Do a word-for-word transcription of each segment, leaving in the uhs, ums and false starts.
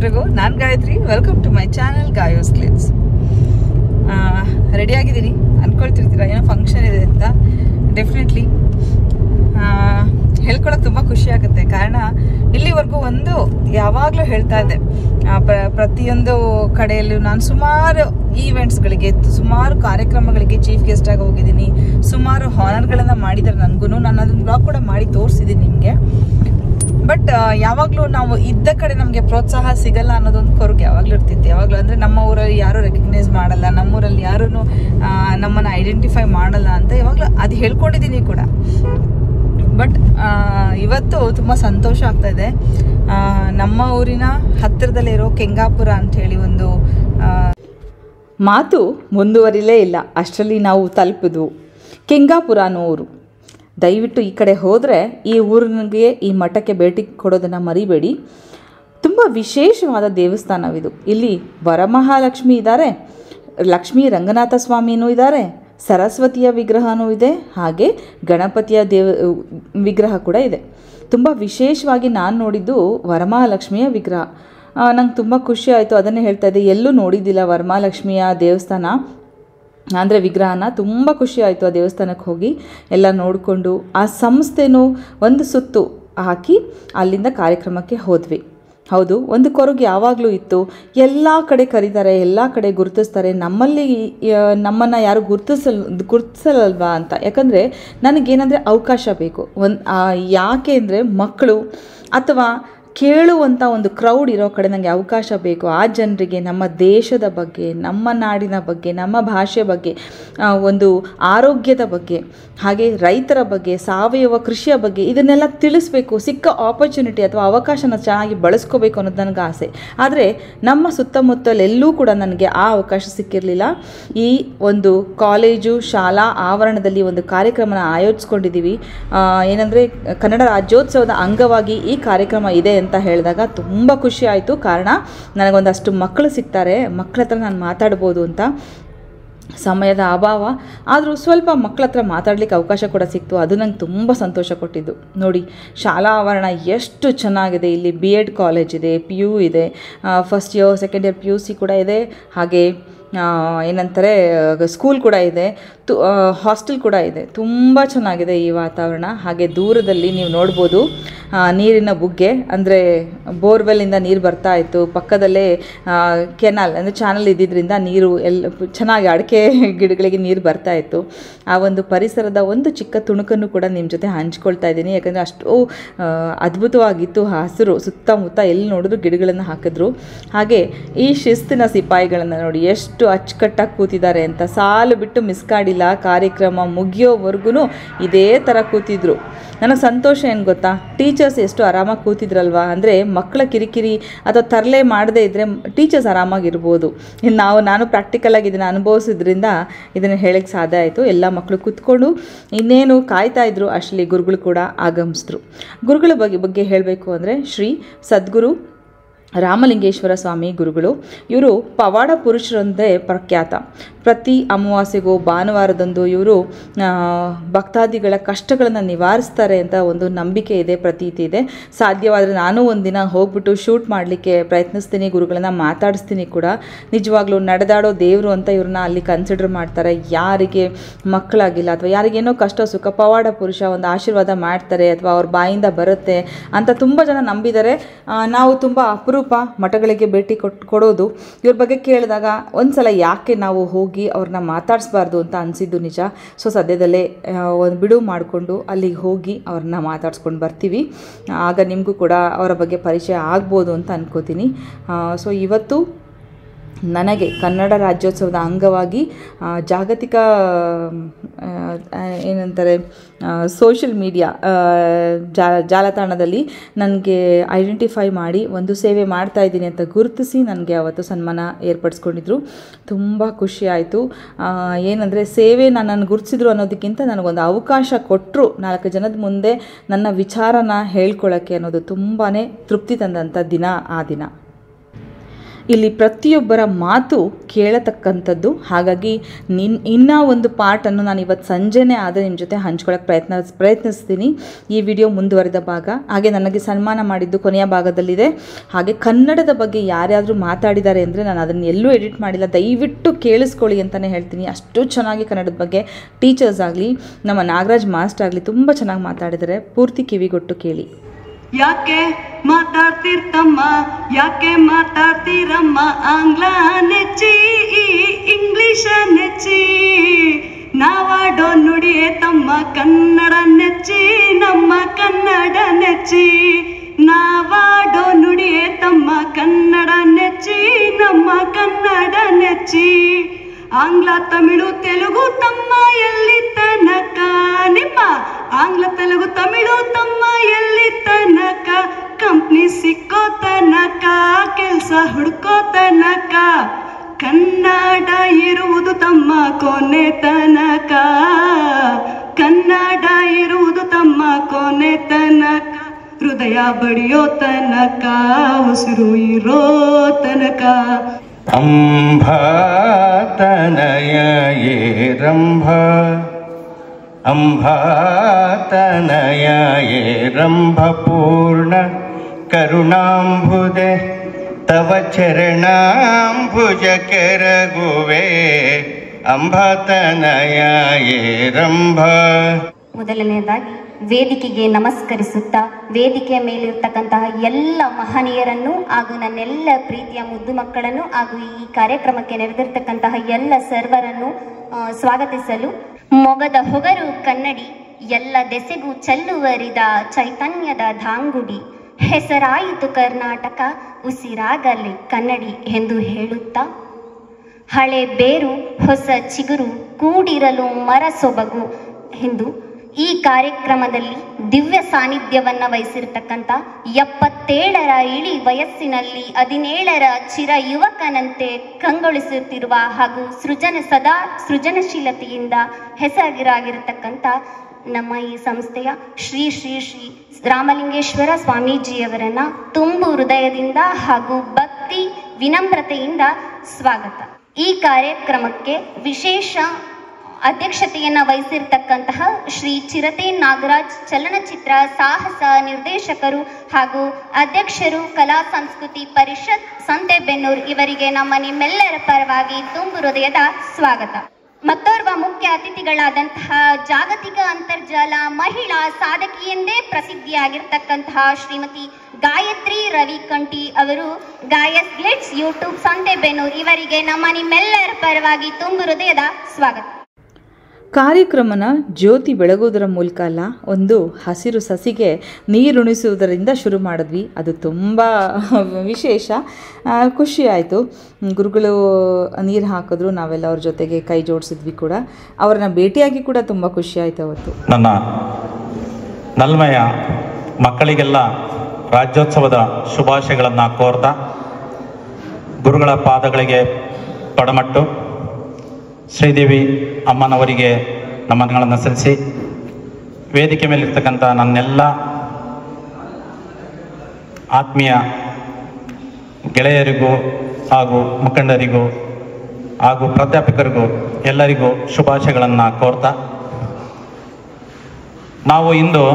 ಎಲ್ರಿಗೂ. ನಾನು Gayathri. Welcome to my channel Gayos clips. Ready ಆಗಿದ್ದೀನಿ ಅಂದ್ಕೊಳ್ತಿರ್ತೀರ ಏನೋ ಫಂಕ್ಷನ್ ಇದೆ ಅಂತ. ಡೆಫಿನೆಟ್ಲಿ ಹೇಳ್ಕೊಳಕ್ಕೆ ತುಂಬ ಖುಷಿ ಆಗುತ್ತೆ. ಕಾರಣ ಇಲ್ಲಿವರೆಗೂ ಒಂದು ಯಾವಾಗಲೂ ಹೇಳ್ತಾ ಇದ್ದೆ, ಪ್ರತಿಯೊಂದು ಕಡೆಯಲ್ಲೂ ನಾನು ಸುಮಾರು ಈವೆಂಟ್ಸ್ಗಳಿಗೆ, ಸುಮಾರು ಕಾರ್ಯಕ್ರಮಗಳಿಗೆ ಚೀಫ್ ಗೆಸ್ಟ್ ಆಗಿ ಹೋಗಿದ್ದೀನಿ. ಸುಮಾರು ಹಾನರ್ಗಳನ್ನು ಮಾಡಿದ್ದಾರೆ ನನಗೂ. ನಾನು ಅದನ್ನು ಬ್ಲಾಗ್ ಕೂಡ ಮಾಡಿ ತೋರಿಸಿದ್ದೀನಿ ನಿಮಗೆ. ಬಟ್ ಯಾವಾಗಲೂ ನಾವು ಇದ್ದ ಕಡೆ ನಮಗೆ ಪ್ರೋತ್ಸಾಹ ಸಿಗಲ್ಲ ಅನ್ನೋದೊಂದು ಕೊರಗು ಯಾವಾಗಲೂ ಇರ್ತಿತ್ತು. ಯಾವಾಗಲೂ ಅಂದರೆ ನಮ್ಮ ಊರಲ್ಲಿ ಯಾರೂ ರೆಕಗ್ನೈಸ್ ಮಾಡಲ್ಲ, ನಮ್ಮೂರಲ್ಲಿ ಯಾರೂ ನಮ್ಮನ್ನು ಐಡೆಂಟಿಫೈ ಮಾಡಲ್ಲ ಅಂತ ಯಾವಾಗಲೂ ಅದು ಹೇಳ್ಕೊಂಡಿದ್ದೀನಿ ಕೂಡ. ಬಟ್ ಇವತ್ತು ತುಂಬ ಸಂತೋಷ ಆಗ್ತಾ ಇದೆ. ನಮ್ಮ ಊರಿನ ಹತ್ತಿರದಲ್ಲಿರೋ ಕೆಂಗಾಪುರ ಅಂಥೇಳಿ ಒಂದು ಮಾತು ಮುಂದುವರಿಲೇ ಇಲ್ಲ, ಅಷ್ಟರಲ್ಲಿ ನಾವು ತಲುಪಿದ್ವು ಕೆಂಗಾಪುರ ಅನ್ನೋ ಊರು. ದಯವಿಟ್ಟು ಈ ಕಡೆ ಹೋದರೆ ಈ ಊರಿನಿಗೆ, ಈ ಮಠಕ್ಕೆ ಭೇಟಿ ಕೊಡೋದನ್ನು ಮರಿಬೇಡಿ. ತುಂಬ ವಿಶೇಷವಾದ ದೇವಸ್ಥಾನವಿದು. ಇಲ್ಲಿ ವರಮಹಾಲಕ್ಷ್ಮಿ ಇದ್ದಾರೆ, ಲಕ್ಷ್ಮೀ ರಂಗನಾಥ ಸ್ವಾಮಿನೂ ಇದ್ದಾರೆ, ಸರಸ್ವತಿಯ ವಿಗ್ರಹವೂ ಇದೆ, ಹಾಗೆ ಗಣಪತಿಯ ದೇವ ವಿಗ್ರಹ ಕೂಡ ಇದೆ. ತುಂಬ ವಿಶೇಷವಾಗಿ ನಾನು ನೋಡಿದ್ದು ವರಮಹಾಲಕ್ಷ್ಮಿಯ ವಿಗ್ರಹ. ನಂಗೆ ತುಂಬ ಖುಷಿ ಆಯಿತು. ಅದನ್ನೇ ಹೇಳ್ತಾ ಇದ್ದೆ, ಎಲ್ಲೂ ನೋಡಿದ್ದಿಲ್ಲ ವರಮಹಾಲಕ್ಷ್ಮಿಯ ದೇವಸ್ಥಾನ ಅಂದರೆ ವಿಗ್ರಹನ. ತುಂಬ ಖುಷಿ ಆಯಿತು ಆ ದೇವಸ್ಥಾನಕ್ಕೆ ಹೋಗಿ ಎಲ್ಲ ನೋಡಿಕೊಂಡು. ಆ ಸಂಸ್ಥೆನೂ ಒಂದು ಸುತ್ತು ಹಾಕಿ ಅಲ್ಲಿಂದ ಕಾರ್ಯಕ್ರಮಕ್ಕೆ ಹೋದ್ವಿ. ಹೌದು, ಒಂದು ಕೊರಗು ಯಾವಾಗಲೂ ಇತ್ತು. ಎಲ್ಲ ಕಡೆ ಕರೀತಾರೆ, ಎಲ್ಲ ಕಡೆ ಗುರುತಿಸ್ತಾರೆ, ನಮ್ಮಲ್ಲಿ ನಮ್ಮನ್ನು ಯಾರು ಗುರುತಿಸಲ್ ಗುರುತಿಸಲ್ವಾ ಅಂತ. ಯಾಕಂದರೆ ನನಗೇನೆಂದರೆ ಅವಕಾಶ ಬೇಕು. ಒಂದು ಯಾಕೆ ಅಂದರೆ ಮಕ್ಕಳು ಅಥವಾ ಕೇಳುವಂಥ ಒಂದು ಕ್ರೌಡ್ ಇರೋ ಕಡೆ ನನಗೆ ಅವಕಾಶ ಬೇಕು. ಆ ಜನರಿಗೆ ನಮ್ಮ ದೇಶದ ಬಗ್ಗೆ, ನಮ್ಮ ನಾಡಿನ ಬಗ್ಗೆ, ನಮ್ಮ ಭಾಷೆ ಬಗ್ಗೆ, ಒಂದು ಆರೋಗ್ಯದ ಬಗ್ಗೆ, ಹಾಗೆ ರೈತರ ಬಗ್ಗೆ, ಸಾವಯವ ಕೃಷಿಯ ಬಗ್ಗೆ ಇದನ್ನೆಲ್ಲ ತಿಳಿಸ್ಬೇಕು. ಸಿಕ್ಕ ಆಪರ್ಚುನಿಟಿ ಅಥವಾ ಅವಕಾಶನ ಚೆನ್ನಾಗಿ ಬಳಸ್ಕೋಬೇಕು ಅನ್ನೋದು ನನಗೆ ಆಸೆ. ಆದರೆ ನಮ್ಮ ಸುತ್ತಮುತ್ತಲೆಲ್ಲೂ ಕೂಡ ನನಗೆ ಆ ಅವಕಾಶ ಸಿಕ್ಕಿರಲಿಲ್ಲ. ಈ ಒಂದು ಕಾಲೇಜು ಶಾಲಾ ಆವರಣದಲ್ಲಿ ಒಂದು ಕಾರ್ಯಕ್ರಮನ ಆಯೋಜಿಸ್ಕೊಂಡಿದ್ದೀವಿ. ಏನಂದರೆ ಕನ್ನಡ ರಾಜ್ಯೋತ್ಸವದ ಅಂಗವಾಗಿ ಈ ಕಾರ್ಯಕ್ರಮ ಇದೆ ಅಂತ ಹೇಳಿದಾಗ ತುಂಬ ಖುಷಿ ಆಯಿತು. ಕಾರಣ ನನಗೊಂದಷ್ಟು ಮಕ್ಕಳು ಸಿಗ್ತಾರೆ, ಮಕ್ಕಳ ಹತ್ರ ನಾನು ಮಾತಾಡ್ಬೋದು ಅಂತ. ಸಮಯದ ಅಭಾವ ಆದರೂ ಸ್ವಲ್ಪ ಮಕ್ಕಳ ಹತ್ರ ಮಾತಾಡಲಿಕ್ಕೆ ಅವಕಾಶ ಕೂಡ ಸಿಕ್ತು. ಅದು ನಂಗೆ ತುಂಬ ಸಂತೋಷ ಕೊಟ್ಟಿದ್ದು. ನೋಡಿ, ಶಾಲಾ ಆವರಣ ಎಷ್ಟು ಚೆನ್ನಾಗಿದೆ. ಇಲ್ಲಿ ಬಿ ಎಡ್ ಕಾಲೇಜ್ ಇದೆ, ಪಿ ಯು ಇದೆ, first year second year P U C ಕೂಡ ಇದೆ, ಹಾಗೆ ಏನಂತಾರೆ ಸ್ಕೂಲ್ ಕೂಡ ಇದೆ, ತು ಹಾಸ್ಟೆಲ್ ಕೂಡ ಇದೆ. ತುಂಬ ಚೆನ್ನಾಗಿದೆ ಈ ವಾತಾವರಣ. ಹಾಗೆ ದೂರದಲ್ಲಿ ನೀವು ನೋಡ್ಬೋದು ನೀರಿನ ಬುಗ್ಗೆ, ಅಂದರೆ ಬೋರ್ವೆಲ್ಲಿಂದ ನೀರು ಬರ್ತಾ ಇತ್ತು. ಪಕ್ಕದಲ್ಲೇ ಕೆನಾಲ್ ಅಂದರೆ ಚಾನಲ್ ಇದ್ದಿದ್ದರಿಂದ ನೀರು ಎಲ್ಲ ಚೆನ್ನಾಗಿ ಅಡಿಕೆ ಗಿಡಗಳಿಗೆ ನೀರು ಬರ್ತಾ ಇತ್ತು. ಆ ಒಂದು ಪರಿಸರದ ಒಂದು ಚಿಕ್ಕ ತುಣುಕನ್ನು ಕೂಡ ನಿಮ್ಮ ಜೊತೆ ಹಂಚ್ಕೊಳ್ತಾ ಇದ್ದೀನಿ. ಯಾಕಂದರೆ ಅಷ್ಟು ಅದ್ಭುತವಾಗಿತ್ತು. ಹಸಿರು ಸುತ್ತಮುತ್ತ ಎಲ್ಲಿ ನೋಡಿದ್ರು ಗಿಡಗಳನ್ನು ಹಾಕಿದ್ರು. ಹಾಗೆ ಈ ಶಿಸ್ತಿನ ಸಿಪಾಯಿಗಳನ್ನು ನೋಡಿ ಎಷ್ಟು ಅಚ್ಚುಕಟ್ಟಾಗಿ ಕೂತಿದ್ದಾರೆ ಅಂತ. ಸಾಲು ಬಿಟ್ಟು ಮಿಸ್ಕಾಡಿಲ್ಲ. ಕಾರ್ಯಕ್ರಮ ಮುಗಿಯೋವರೆಗೂ ಇದೇ ಥರ ಕೂತಿದ್ರು. ನನಗೆ ಸಂತೋಷ ಏನು ಗೊತ್ತಾ, ಟೀಚರ್ಸ್ ಎಷ್ಟು ಆರಾಮಾಗಿ ಕೂತಿದ್ರಲ್ವ. ಅಂದರೆ ಮಕ್ಕಳ ಕಿರಿಕಿರಿ ಅಥವಾ ತರಲೆ ಮಾಡದೇ ಇದ್ದರೆ ಟೀಚರ್ಸ್ ಆರಾಮಾಗಿರ್ಬೋದು. ಇನ್ನು ನಾವು ನಾನು ಪ್ರಾಕ್ಟಿಕಲಾಗಿ ಇದನ್ನು ಅನುಭವಿಸಿದ್ರಿಂದ ಇದನ್ನು ಹೇಳಕ್ಕೆ ಸಾಧ್ಯ ಆಯಿತು. ಎಲ್ಲ ಮಕ್ಕಳು ಕೂತ್ಕೊಂಡು ಇನ್ನೇನು ಕಾಯ್ತಾ ಇದ್ರು. ಅಷ್ಟರಲ್ಲಿ ಗುರುಗಳು ಕೂಡ ಆಗಮಿಸಿದ್ರು. ಗುರುಗಳ ಬಗ್ಗೆ ಬಗ್ಗೆ ಹೇಳಬೇಕು ಅಂದರೆ ಶ್ರೀ ಸದ್ಗುರು ರಾಮಲಿಂಗೇಶ್ವರ ಸ್ವಾಮಿ ಗುರುಗಳು. ಇವರು ಪವಾಡ ಪುರುಷರಂದೇ ಪ್ರಖ್ಯಾತ. ಪ್ರತಿ ಅಮಾವಾಸ್ಯೆಗೂ ಭಾನುವಾರದಂದು ಇವರು ಭಕ್ತಾದಿಗಳ ಕಷ್ಟಗಳನ್ನು ನಿವಾರಿಸ್ತಾರೆ ಅಂತ ಒಂದು ನಂಬಿಕೆ ಇದೆ, ಪ್ರತೀತಿ ಇದೆ. ಸಾಧ್ಯವಾದರೆ ನಾನು ಒಂದಿನ ಹೋಗ್ಬಿಟ್ಟು ಶೂಟ್ ಮಾಡಲಿಕ್ಕೆ ಪ್ರಯತ್ನಿಸ್ತೀನಿ, ಗುರುಗಳನ್ನ ಮಾತಾಡಿಸ್ತೀನಿ ಕೂಡ. ನಿಜವಾಗ್ಲೂ ನಡೆದಾಡೋ ದೇವರು ಅಂತ ಇವ್ರನ್ನ ಅಲ್ಲಿ ಕನ್ಸಿಡರ್ ಮಾಡ್ತಾರೆ. ಯಾರಿಗೆ ಮಕ್ಕಳಾಗಿಲ್ಲ ಅಥವಾ ಯಾರಿಗೇನೋ ಕಷ್ಟ ಸುಖ, ಪವಾಡ ಪುರುಷ ಒಂದು ಆಶೀರ್ವಾದ ಮಾಡ್ತಾರೆ ಅಥವಾ ಅವ್ರ ಬಾಯಿಂದ ಬರುತ್ತೆ ಅಂತ ತುಂಬ ಜನ ನಂಬಿದ್ದಾರೆ. ನಾವು ತುಂಬ ಅಪರೂಪ ಮಠಗಳಿಗೆ ಭೇಟಿ ಕೊಟ್ಟು ಕೊಡೋದು. ಇವ್ರ ಬಗ್ಗೆ ಕೇಳಿದಾಗ ಒಂದು ಸಲ ಯಾಕೆ ನಾವು ಹೋಗಿ ಅವ್ರನ್ನ ಮಾತಾಡಿಸ್ಬಾರ್ದು ಅಂತ ಅನಿಸಿದ್ದು ನಿಜ. ಸೊ ಸದ್ಯದಲ್ಲೇ ಒಂದು ಬಿಡುವು ಮಾಡಿಕೊಂಡು ಅಲ್ಲಿಗೆ ಹೋಗಿ ಅವ್ರನ್ನ ಮಾತಾಡ್ಸ್ಕೊಂಡು ಬರ್ತೀವಿ. ಆಗ ನಿಮಗೂ ಕೂಡ ಅವರ ಬಗ್ಗೆ ಪರಿಚಯ ಆಗ್ಬೋದು ಅಂತ ಅನ್ಕೋತೀನಿ. ಸೊ ಇವತ್ತು ನನಗೆ ಕನ್ನಡ ರಾಜ್ಯೋತ್ಸವದ ಅಂಗವಾಗಿ ಜಾಗತಿಕ ಏನಂತಾರೆ ಸೋಷಿಯಲ್ ಮೀಡಿಯಾ ಜಾ ಜಾಲತಾಣದಲ್ಲಿ ನನಗೆ ಐಡೆಂಟಿಫೈ ಮಾಡಿ ಒಂದು ಸೇವೆ ಮಾಡ್ತಾಯಿದ್ದೀನಿ ಅಂತ ಗುರುತಿಸಿ ನನಗೆ ಅವತ್ತು ಸನ್ಮಾನ ಏರ್ಪಡಿಸ್ಕೊಂಡಿದ್ರು. ತುಂಬ ಖುಷಿ ಆಯಿತು. ಏನಂದರೆ ಸೇವೆ ನನ್ನನ್ನು ಗುರುತಿಸಿದ್ರು ಅನ್ನೋದಕ್ಕಿಂತ ನನಗೊಂದು ಅವಕಾಶ ಕೊಟ್ಟರು ನಾಲ್ಕು ಜನದ ಮುಂದೆ ನನ್ನ ವಿಚಾರನ ಹೇಳ್ಕೊಳ್ಳೋಕ್ಕೆ ಅನ್ನೋದು ತುಂಬಾ ತೃಪ್ತಿ ತಂದಂಥ ದಿನ ಆ ದಿನ. ಇಲ್ಲಿ ಪ್ರತಿಯೊಬ್ಬರ ಮಾತು ಕೇಳತಕ್ಕಂಥದ್ದು. ಹಾಗಾಗಿ ನಿನ್ ಇನ್ನೂ ಒಂದು ಪಾರ್ಟನ್ನು ನಾನು ಇವತ್ತು ಸಂಜೆನೇ ಆದರೆ ನಿಮ್ಮ ಜೊತೆ ಹಂಚ್ಕೊಳ್ಳೋಕ್ಕೆ ಪ್ರಯತ್ನ ಪ್ರಯತ್ನಿಸ್ತೀನಿ. ಈ ವಿಡಿಯೋ ಮುಂದುವರೆದ ಭಾಗ. ಹಾಗೆ ನನಗೆ ಸನ್ಮಾನ ಮಾಡಿದ್ದು ಕೊನೆಯ ಭಾಗದಲ್ಲಿದೆ. ಹಾಗೆ ಕನ್ನಡದ ಬಗ್ಗೆ ಯಾರ್ಯಾದರೂ ಮಾತಾಡಿದ್ದಾರೆ ಅಂದರೆ ನಾನು ಅದನ್ನು ಎಲ್ಲೂ ಎಡಿಟ್ ಮಾಡಿಲ್ಲ, ದಯವಿಟ್ಟು ಕೇಳಿಸ್ಕೊಳ್ಳಿ ಅಂತಲೇ ಹೇಳ್ತೀನಿ. ಅಷ್ಟು ಚೆನ್ನಾಗಿ ಕನ್ನಡದ ಬಗ್ಗೆ ಟೀಚರ್ಸ್ ಆಗಲಿ, ನಮ್ಮ ನಾಗರಾಜ್ ಮಾಸ್ಟರ್ ಆಗಲಿ ತುಂಬ ಚೆನ್ನಾಗಿ ಮಾತಾಡಿದ್ದಾರೆ. ಪೂರ್ತಿ ಕಿವಿಗೊಟ್ಟು ಕೇಳಿ. ಯಾಕೆ ಮಾತಾಡ್ತಿರ್ತಮ್ಮ, ಯಾಕೆ ಮಾತಾಡ್ತಿರಮ್ಮ, ಆಂಗ್ಲ ನೆಚ್ಚಿ ಇಂಗ್ಲಿಷ ನೆಚ್ಚಿ, ನಾವಾಡೋ ನುಡಿಯೇ ತಮ್ಮ ಕನ್ನಡ ನೆಚ್ಚಿ, ನಮ್ಮ ಕನ್ನಡ ನೆಚ್ಚಿ, ನಾವಾಡೋ ನುಡಿಯೇ ತಮ್ಮ ಕನ್ನಡ ನೆಚ್ಚಿ, ನಮ್ಮ ಕನ್ನಡ ನೆಚ್ಚಿ, ಆಂಗ್ಲ ತಮಿಳು ತೆಲುಗು ತಮ್ಮ ಎಲ್ಲಿ ತನಕ, ನಿಮ್ಮ ಆಂಗ್ಲ ತೆಲುಗು ತಮಿಳು ತಮ್ಮ ಎಲ್ಲಿ ತನಕ, ಕಂಪ್ನಿ ಸಿಕ್ಕೋ ತನಕ, ಕೆಲ್ಸ ಹುಡ್ಕೋ ತನಕ, ಕನ್ನಡ ಇರುವುದು ತಮ್ಮ ಕೊನೆ ತನಕ, ಕನ್ನಡ ಇರುವುದು ತಮ್ಮ ಕೊನೆ ತನಕ, ಹೃದಯ ಬಡಿಯೋ ತನಕ, ಉಸಿರು ಇರೋ ತನಕ. ಅಂಬಾ ತನಯ ಯೇ ರಂಭ, ಅಂಬಾ ತನಯ ಯೇ ರಂಭ ಪೂರ್ಣ ಕರುಣಾಂಬುದೆ, ತವ ಚರಣಾಂಬುಜ ಕೆರಗುವೆ, ಅಂಬಾ ತನಯ ಯೇ ರಂಭ. ಮೊದಲನೆಯದಾಗಿ ವೇದಿಕೆಗೆ ನಮಸ್ಕರಿಸುತ್ತಾ, ವೇದಿಕೆಯ ಮೇಲಿರ್ತಕ್ಕಂತಹ ಎಲ್ಲ ಮಹನೀಯರನ್ನು ಹಾಗೂ ನನ್ನೆಲ್ಲ ಪ್ರೀತಿಯ ಮುದ್ದು ಮಕ್ಕಳನ್ನು ಹಾಗೂ ಈ ಕಾರ್ಯಕ್ರಮಕ್ಕೆ ನೆರೆದಿರ್ತಕ್ಕಂತಹ ಎಲ್ಲ ಸರ್ವರನ್ನು ಸ್ವಾಗತಿಸಲು, ಮೊಗದ ಹೊಗರು ಕನ್ನಡಿ, ಎಲ್ಲ ದೆಸೆಗೂ ಚೆಲ್ಲುವರಿದ ಚೈತನ್ಯದ ಧಾಂಗುಡಿ, ಹೆಸರಾಯಿತು ಕರ್ನಾಟಕ ಉಸಿರಾಗಲಿ ಕನ್ನಡಿ ಎಂದು ಹೇಳುತ್ತಾ, ಹಳೆ ಬೇರು ಹೊಸ ಚಿಗುರು ಕೂಡಿರಲು ಮರ ಸೊಬಗು ಎಂದು ಈ ಕಾರ್ಯಕ್ರಮದಲ್ಲಿ ದಿವ್ಯ ಸಾನ್ನಿಧ್ಯವನ್ನ ವಹಿಸಿರ್ತಕ್ಕಂಥ ಎಪ್ಪತ್ತೇಳರ ಇಳಿ ವಯಸ್ಸಿನಲ್ಲಿ ಹದಿನೇಳರ ಚಿರ ಯುವಕನಂತೆ ಕಂಗೊಳಿಸುತ್ತಿರುವ ಹಾಗೂ ಸೃಜನ ಸದಾ ಸೃಜನಶೀಲತೆಯಿಂದ ಹೆಸರಾಗಿರತಕ್ಕಂಥ ನಮ್ಮ ಈ ಸಂಸ್ಥೆಯ ಶ್ರೀ ಶ್ರೀ ಶ್ರೀ ರಾಮಲಿಂಗೇಶ್ವರ ಸ್ವಾಮೀಜಿಯವರನ್ನ ತುಂಬು ಹೃದಯದಿಂದ ಹಾಗೂ ಭಕ್ತಿ ವಿನಮ್ರತೆಯಿಂದ ಸ್ವಾಗತ. ಈ ಕಾರ್ಯಕ್ರಮಕ್ಕೆ ವಿಶೇಷ ಅಧ್ಯಕ್ಷತೆಯನ್ನು ವಹಿಸಿರ್ತಕ್ಕಂತಹ ಶ್ರೀ ಚಿರತೆ ನಾಗರಾಜ್ ಚಲನಚಿತ್ರ ಸಾಹಸ ನಿರ್ದೇಶಕರು ಹಾಗೂ ಅಧ್ಯಕ್ಷರು ಕಲಾ ಸಂಸ್ಕೃತಿ ಪರಿಷತ್ ಸಂತೆಬೆನ್ನೂರು ಇವರಿಗೆ ನಮ್ಮ ನಿಮ್ಮೆಲ್ಲರ ಪರವಾಗಿ ತುಂಬು ಹೃದಯದ ಸ್ವಾಗತ. ಮತ್ತೋರ್ವ ಮುಖ್ಯ ಅತಿಥಿಗಳಾದಂತಹ ಜಾಗತಿಕ ಅಂತರ್ಜಾಲ ಮಹಿಳಾ ಸಾಧಕಿ ಎಂದೇ ಪ್ರಸಿದ್ಧಿಯಾಗಿರ್ತಕ್ಕಂತಹ ಶ್ರೀಮತಿ ಗಾಯತ್ರಿ ರವಿಕಂಠಿ ಅವರು ಗಾಯಸ್ ಗ್ಲಿಟ್ಸ್ ಯೂಟ್ಯೂಬ್ ಸಂತೆಬೆನ್ನೂರು ಇವರಿಗೆ ನಮ್ಮ ನಿಮ್ಮೆಲ್ಲರ ಪರವಾಗಿ ತುಂಬು ಹೃದಯದ ಸ್ವಾಗತ. ಕಾರ್ಯಕ್ರಮನ ಜ್ಯೋತಿ ಬೆಳಗುವುದರ ಮೂಲಕ ಅಲ್ಲ, ಒಂದು ಹಸಿರು ಸಸಿಗೆ ನೀರುಣಿಸುವುದರಿಂದ ಶುರು ಮಾಡಿದ್ವಿ. ಅದು ತುಂಬ ವಿಶೇಷ, ಖುಷಿಯಾಯಿತು. ಗುರುಗಳು ನೀರು ಹಾಕಿದ್ರು, ನಾವೆಲ್ಲ ಅವ್ರ ಜೊತೆಗೆ ಕೈ ಜೋಡಿಸಿದ್ವಿ ಕೂಡ. ಅವ್ರನ್ನ ಭೇಟಿಯಾಗಿ ಕೂಡ ತುಂಬ ಖುಷಿಯಾಯಿತು ಅವತ್ತು. ನನ್ನ ನಲ್ಮೆಯ ಮಕ್ಕಳಿಗೆಲ್ಲ ರಾಜ್ಯೋತ್ಸವದ ಶುಭಾಶಯಗಳನ್ನು ಕೋರ್ತಾ, ಗುರುಗಳ ಪಾದಗಳಿಗೆ ಪಡಮಟ್ಟು ಶ್ರೀದೇವಿ ಅಮ್ಮನವರಿಗೆ ನಮನಗಳನ್ನು ಸಲ್ಲಿಸಿ, ವೇದಿಕೆ ಮೇಲಿರ್ತಕ್ಕಂಥ ನನ್ನೆಲ್ಲ ಆತ್ಮೀಯ ಗೆಳೆಯರಿಗೂ ಹಾಗೂ ಮುಖಂಡರಿಗೂ ಹಾಗೂ ಪ್ರಾಧ್ಯಾಪಕರಿಗೂ ಎಲ್ಲರಿಗೂ ಶುಭಾಶಯಗಳನ್ನು ಕೋರ್ತಾ, ನಾವು ಇಂದು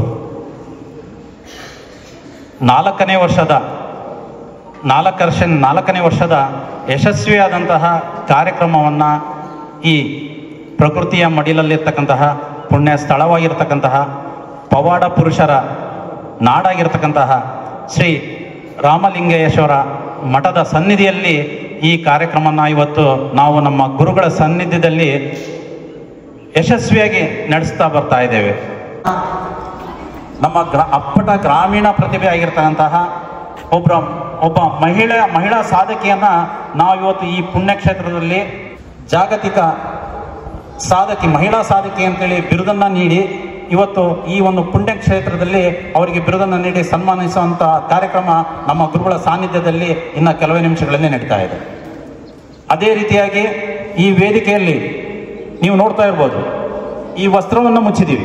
ನಾಲ್ಕನೇ ವರ್ಷದ ನಾಲ್ಕು ವರ್ಷ ನಾಲ್ಕನೇ ವರ್ಷದ ಯಶಸ್ವಿಯಾದಂತಹ ಕಾರ್ಯಕ್ರಮವನ್ನು ಈ ಪ್ರಕೃತಿಯ ಮಡಿಲಲ್ಲಿರ್ತಕ್ಕಂತಹ ಪುಣ್ಯ ಸ್ಥಳವಾಗಿರ್ತಕ್ಕಂತಹ ಪವಾಡ ಪುರುಷರ ನಾಡಾಗಿರ್ತಕ್ಕಂತಹ ಶ್ರೀ ರಾಮಲಿಂಗೇಶ್ವರ ಮಠದ ಸನ್ನಿಧಿಯಲ್ಲಿ ಈ ಕಾರ್ಯಕ್ರಮನ ಇವತ್ತು ನಾವು ನಮ್ಮ ಗುರುಗಳ ಸನ್ನಿಧ್ಯದಲ್ಲಿ ಯಶಸ್ವಿಯಾಗಿ ನಡೆಸ್ತಾ ಬರ್ತಾ ಇದ್ದೇವೆ. ನಮ್ಮ ಗ್ರಾ ಅಪ್ಪಟ ಗ್ರಾಮೀಣ ಪ್ರತಿಭೆ ಆಗಿರ್ತಕ್ಕಂತಹ ಒಬ್ಬರ ಒಬ್ಬ ಮಹಿಳೆ ಮಹಿಳಾ ಸಾಧಕಿಯನ್ನು ನಾವು ಇವತ್ತು ಈ ಪುಣ್ಯಕ್ಷೇತ್ರದಲ್ಲಿ ಜಾಗತಿಕ ಸಾಧಕಿ ಮಹಿಳಾ ಸಾಧಕಿ ಅಂತೇಳಿ ಬಿರುದನ್ನು ನೀಡಿ ಇವತ್ತು ಈ ಒಂದು ಪುಣ್ಯಕ್ಷೇತ್ರದಲ್ಲಿ ಅವರಿಗೆ ಬಿರುದನ್ನು ನೀಡಿ ಸನ್ಮಾನಿಸುವಂಥ ಕಾರ್ಯಕ್ರಮ ನಮ್ಮ ಗುರುಗಳ ಸಾನ್ನಿಧ್ಯದಲ್ಲಿ ಇನ್ನು ಕೆಲವೇ ನಿಮಿಷಗಳಲ್ಲಿ ನಡೀತಾ ಇದೆ. ಅದೇ ರೀತಿಯಾಗಿ ಈ ವೇದಿಕೆಯಲ್ಲಿ ನೀವು ನೋಡ್ತಾ ಇರ್ಬೋದು, ಈ ವಸ್ತ್ರವನ್ನು ಮುಚ್ಚಿದ್ದೀವಿ.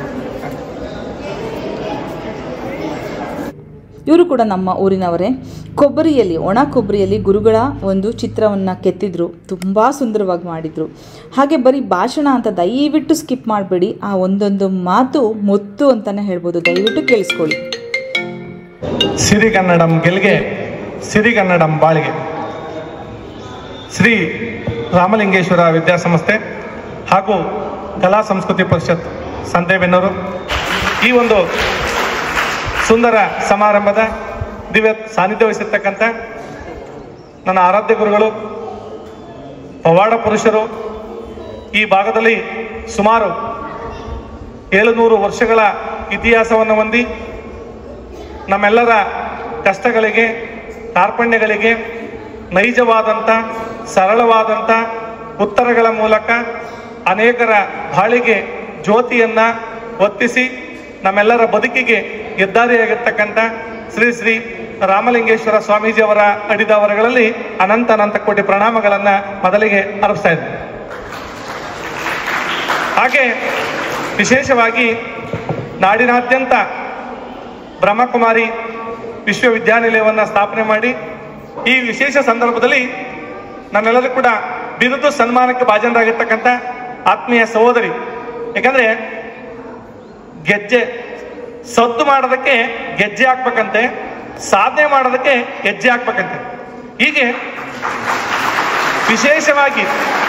ಇವರು ಕೂಡ ನಮ್ಮ ಊರಿನವರೇ. ಕೊಬ್ಬರಿಯಲ್ಲಿ, ಒಣ ಕೊಬ್ಬರಿಯಲ್ಲಿ ಗುರುಗಳ ಒಂದು ಚಿತ್ರವನ್ನು ಕೆತ್ತಿದ್ರು, ತುಂಬ ಸುಂದರವಾಗಿ ಮಾಡಿದರು. ಹಾಗೆ ಬರೀ ಭಾಷಣ ಅಂತ ದಯವಿಟ್ಟು ಸ್ಕಿಪ್ ಮಾಡಬೇಡಿ, ಆ ಒಂದೊಂದು ಮಾತು ಮುತ್ತು ಅಂತಲೇ ಹೇಳ್ಬೋದು, ದಯವಿಟ್ಟು ಕೇಳಿಸ್ಕೊಳ್ಳಿ. ಸಿರಿಗನ್ನಡಂ ಗೆಲ್ಗೆ ಸಿರಿಗನ್ನಡಂ ಬಾಳಿಗೆ. ಶ್ರೀ ರಾಮಲಿಂಗೇಶ್ವರ ವಿದ್ಯಾಸಂಸ್ಥೆ ಹಾಗೂ ಕಲಾ ಸಂಸ್ಕೃತಿ ಪರಿಷತ್ ಸಂತೆಬೆನ್ನೂರು ಈ ಒಂದು ಸುಂದರ ಸಮಾರಂಭದ ದಿವ್ಯ ಸಾನ್ನಿಧ್ಯ ವಹಿಸಿರ್ತಕ್ಕಂಥ ನನ್ನ ಆರಾಧ್ಯ ಗುರುಗಳು, ಪವಾಡ ಪುರುಷರು, ಈ ಭಾಗದಲ್ಲಿ ಸುಮಾರು ಏಳುನೂರು ವರ್ಷಗಳ ಇತಿಹಾಸವನ್ನು ಹೊಂದಿ ನಮ್ಮೆಲ್ಲರ ಕಷ್ಟಗಳಿಗೆ, ಕಾರ್ಪಣ್ಯಗಳಿಗೆ ನೈಜವಾದಂಥ ಸರಳವಾದಂಥ ಉತ್ತರಗಳ ಮೂಲಕ ಅನೇಕರ ಬಾಳಿಗೆ ಜ್ಯೋತಿಯನ್ನು ಒತ್ತಿಸಿ ನಮ್ಮೆಲ್ಲರ ಬದುಕಿಗೆ ಹೆದ್ದಾರಿಯಾಗಿರ್ತಕ್ಕಂಥ ಶ್ರೀ ಶ್ರೀ ರಾಮಲಿಂಗೇಶ್ವರ ಸ್ವಾಮೀಜಿಯವರ ಅಡಿದವರಗಳಲ್ಲಿ ಅನಂತ ಅನಂತ ಕೋಟಿ ಪ್ರಣಾಮಗಳನ್ನು ಮೊದಲಿಗೆ ಅರ್ಪಿಸ್ತಾ ಇದ್ದೀನಿ. ಹಾಗೆ ವಿಶೇಷವಾಗಿ ನಾಡಿನಾದ್ಯಂತ ಬ್ರಹ್ಮಕುಮಾರಿ ವಿಶ್ವವಿದ್ಯಾನಿಲಯವನ್ನು ಸ್ಥಾಪನೆ ಮಾಡಿ ಈ ವಿಶೇಷ ಸಂದರ್ಭದಲ್ಲಿ ನಮ್ಮೆಲ್ಲರೂ ಕೂಡ ಬಿರುದು ಸನ್ಮಾನಕ್ಕೆ ಭಾಜನರಾಗಿರ್ತಕ್ಕಂಥ ಆತ್ಮೀಯ ಸಹೋದರಿ, ಯಾಕಂದ್ರೆ ಗೆಜ್ಜೆ ಸದ್ದು ಮಾಡೋದಕ್ಕೆ ಗೆಜ್ಜೆ ಹಾಕ್ಬೇಕಂತೆ, ಸಾಧನೆ ಮಾಡೋದಕ್ಕೆ ಹೆಜ್ಜೆ ಹಾಕ್ಬೇಕಂತೆ. ಹೀಗೆ ವಿಶೇಷವಾಗಿ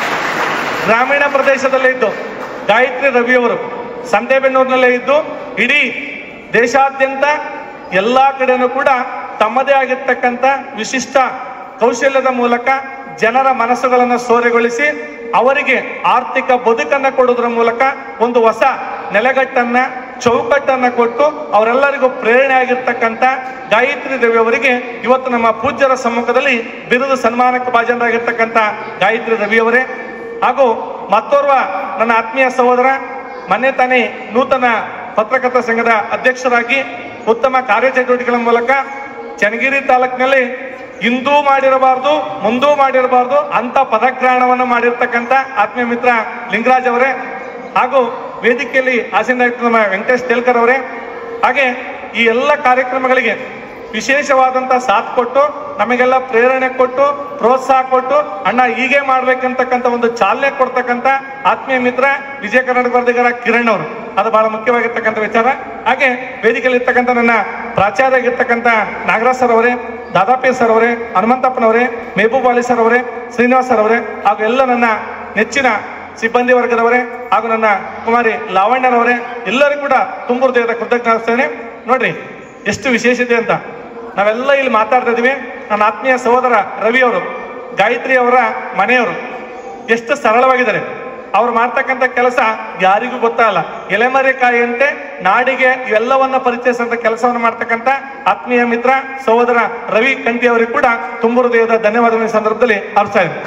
ಗ್ರಾಮೀಣ ಪ್ರದೇಶದಲ್ಲೇ ಇದ್ದು ಗಾಯತ್ರಿ ರವಿಯವರು ಸಂತೆಬೆನ್ನೂರಿನಲ್ಲೇ ಇದ್ದು ಇಡೀ ದೇಶಾದ್ಯಂತ ಎಲ್ಲ ಕಡೆನೂ ಕೂಡ ತಮ್ಮದೇ ಆಗಿರ್ತಕ್ಕಂಥ ವಿಶಿಷ್ಟ ಕೌಶಲ್ಯದ ಮೂಲಕ ಜನರ ಮನಸ್ಸುಗಳನ್ನು ಸೋರೆಗೊಳಿಸಿ ಅವರಿಗೆ ಆರ್ಥಿಕ ಬದುಕನ್ನು ಕೊಡುವುದರ ಮೂಲಕ ಒಂದು ಹೊಸ ನೆಲೆಗಟ್ಟನ್ನ, ಚೌಕಟ್ಟನ್ನ ಕೊಟ್ಟು ಅವರೆಲ್ಲರಿಗೂ ಪ್ರೇರಣೆ ಆಗಿರ್ತಕ್ಕಂಥ ಗಾಯತ್ರಿ ದೇವಿ ಅವರಿಗೆ ಇವತ್ತು ನಮ್ಮ ಪೂಜ್ಯರ ಸಮ್ಮುಖದಲ್ಲಿ ಬಿರುದು ಸನ್ಮಾನಕ್ಕೆ ಭಾಜನರಾಗಿರ್ತಕ್ಕಂಥ ಗಾಯತ್ರಿ ರವಿಯವರೇ, ಹಾಗೂ ಮತ್ತೋರ್ವ ನನ್ನ ಆತ್ಮೀಯ ಸಹೋದರ, ಮೊನ್ನೆ ತಾನೇ ನೂತನ ಪತ್ರಕರ್ತರ ಸಂಘದ ಅಧ್ಯಕ್ಷರಾಗಿ ಉತ್ತಮ ಕಾರ್ಯಚಟುವಟಿಕೆಗಳ ಮೂಲಕ ಚನ್ನಗಿರಿ ತಾಲೂಕಿನಲ್ಲಿ ಇಂದೂ ಮಾಡಿರಬಾರ್ದು ಮುಂದೂ ಮಾಡಿರಬಾರ್ದು ಅಂತ ಪದಗ್ರಹಣವನ್ನು ಮಾಡಿರ್ತಕ್ಕಂಥ ಆತ್ಮೀಯ ಮಿತ್ರ ಲಿಂಗರಾಜ್ ಅವರೇ, ಹಾಗೂ ವೇದಿಕೆಯಲ್ಲಿ ಆಸೀನರಾಗಿರುವ ನಮ್ಮ ವೆಂಕಟೇಶ್ ತೇಲ್ಕರ್ ಅವರೇ, ಹಾಗೆ ಈ ಎಲ್ಲ ಕಾರ್ಯಕ್ರಮಗಳಿಗೆ ವಿಶೇಷವಾದಂಥ ಸಾಥ್ ಕೊಟ್ಟು ನಮಗೆಲ್ಲ ಪ್ರೇರಣೆ ಕೊಟ್ಟು ಪ್ರೋತ್ಸಾಹ ಕೊಟ್ಟು ಅಣ್ಣ ಹೀಗೆ ಮಾಡ್ಬೇಕಂತಕ್ಕಂಥ ಒಂದು ಚಾಲನೆ ಕೊಡ್ತಕ್ಕಂಥ ಆತ್ಮೀಯ ಮಿತ್ರ ವಿಜಯ ಕರ್ನಾಟಕ ವರದಿಗಾರ ಕಿರಣ್ ಅವರು, ಅದು ಬಹಳ ಮುಖ್ಯವಾಗಿರ್ತಕ್ಕಂಥ ವಿಚಾರ. ಹಾಗೆ ವೇದಿಕೆಯಲ್ಲಿ ಇರ್ತಕ್ಕಂಥ ನನ್ನ ಪ್ರಾಚಾರ್ಯ ಆಗಿರ್ತಕ್ಕಂಥ ನಾಗರಾಜ್ ಸರ್ ಅವರೇ, ದಾದಾಪಿ ಸರ್ ಅವರೇ, ಹನುಮಂತಪ್ಪನವರೇ, ಮೆಹಬೂಬ್ ಅಲಿ ಸರ್ ಅವರೇ, ಶ್ರೀನಿವಾಸ್ ಸರ್ ಅವರೇ, ಹಾಗೂ ಎಲ್ಲ ನನ್ನ ನೆಚ್ಚಿನ ಸಿಬ್ಬಂದಿ ವರ್ಗದವರೇ, ಹಾಗೂ ನನ್ನ ಕುಮಾರಿ ಲಾವಣ್ಯರವರೇ, ಎಲ್ಲರಿಗೂ ಕೂಡ ತುಂಬ ಹೃದಯದ ಕೃತಜ್ಞತೆ. ನೋಡ್ರಿ ಎಷ್ಟು ವಿಶೇಷತೆ ಅಂತ. ನಾವೆಲ್ಲ ಇಲ್ಲಿ ಮಾತಾಡ್ತಾ ಇದೀವಿ. ನನ್ನ ಆತ್ಮೀಯ ಸಹೋದರ ರವಿ ಅವರು, ಗಾಯತ್ರಿ ಅವರ ಮನೆಯವರು ಎಷ್ಟು ಸರಳವಾಗಿದ್ದಾರೆ. ಅವ್ರು ಮಾಡ್ತಕ್ಕಂಥ ಕೆಲಸ ಯಾರಿಗೂ ಗೊತ್ತಾಗಲ್ಲ. ಎಲೆಮರೆಕಾಯಿಯಂತೆ ನಾಡಿಗೆ ಇವೆಲ್ಲವನ್ನ ಪರಿಚಯಿಸುವಂತ ಕೆಲಸವನ್ನು ಮಾಡ್ತಕ್ಕಂಥ ಆತ್ಮೀಯ ಮಿತ್ರ ಸಹೋದರ ರವಿ ಕಂಠಿ ಅವರಿಗೆ ಕೂಡ ತುಂಬ ಹೃದಯದ ಧನ್ಯವಾದಗಳ ಸಂದರ್ಭದಲ್ಲಿ ಅರ್ಥ ಇದೆ.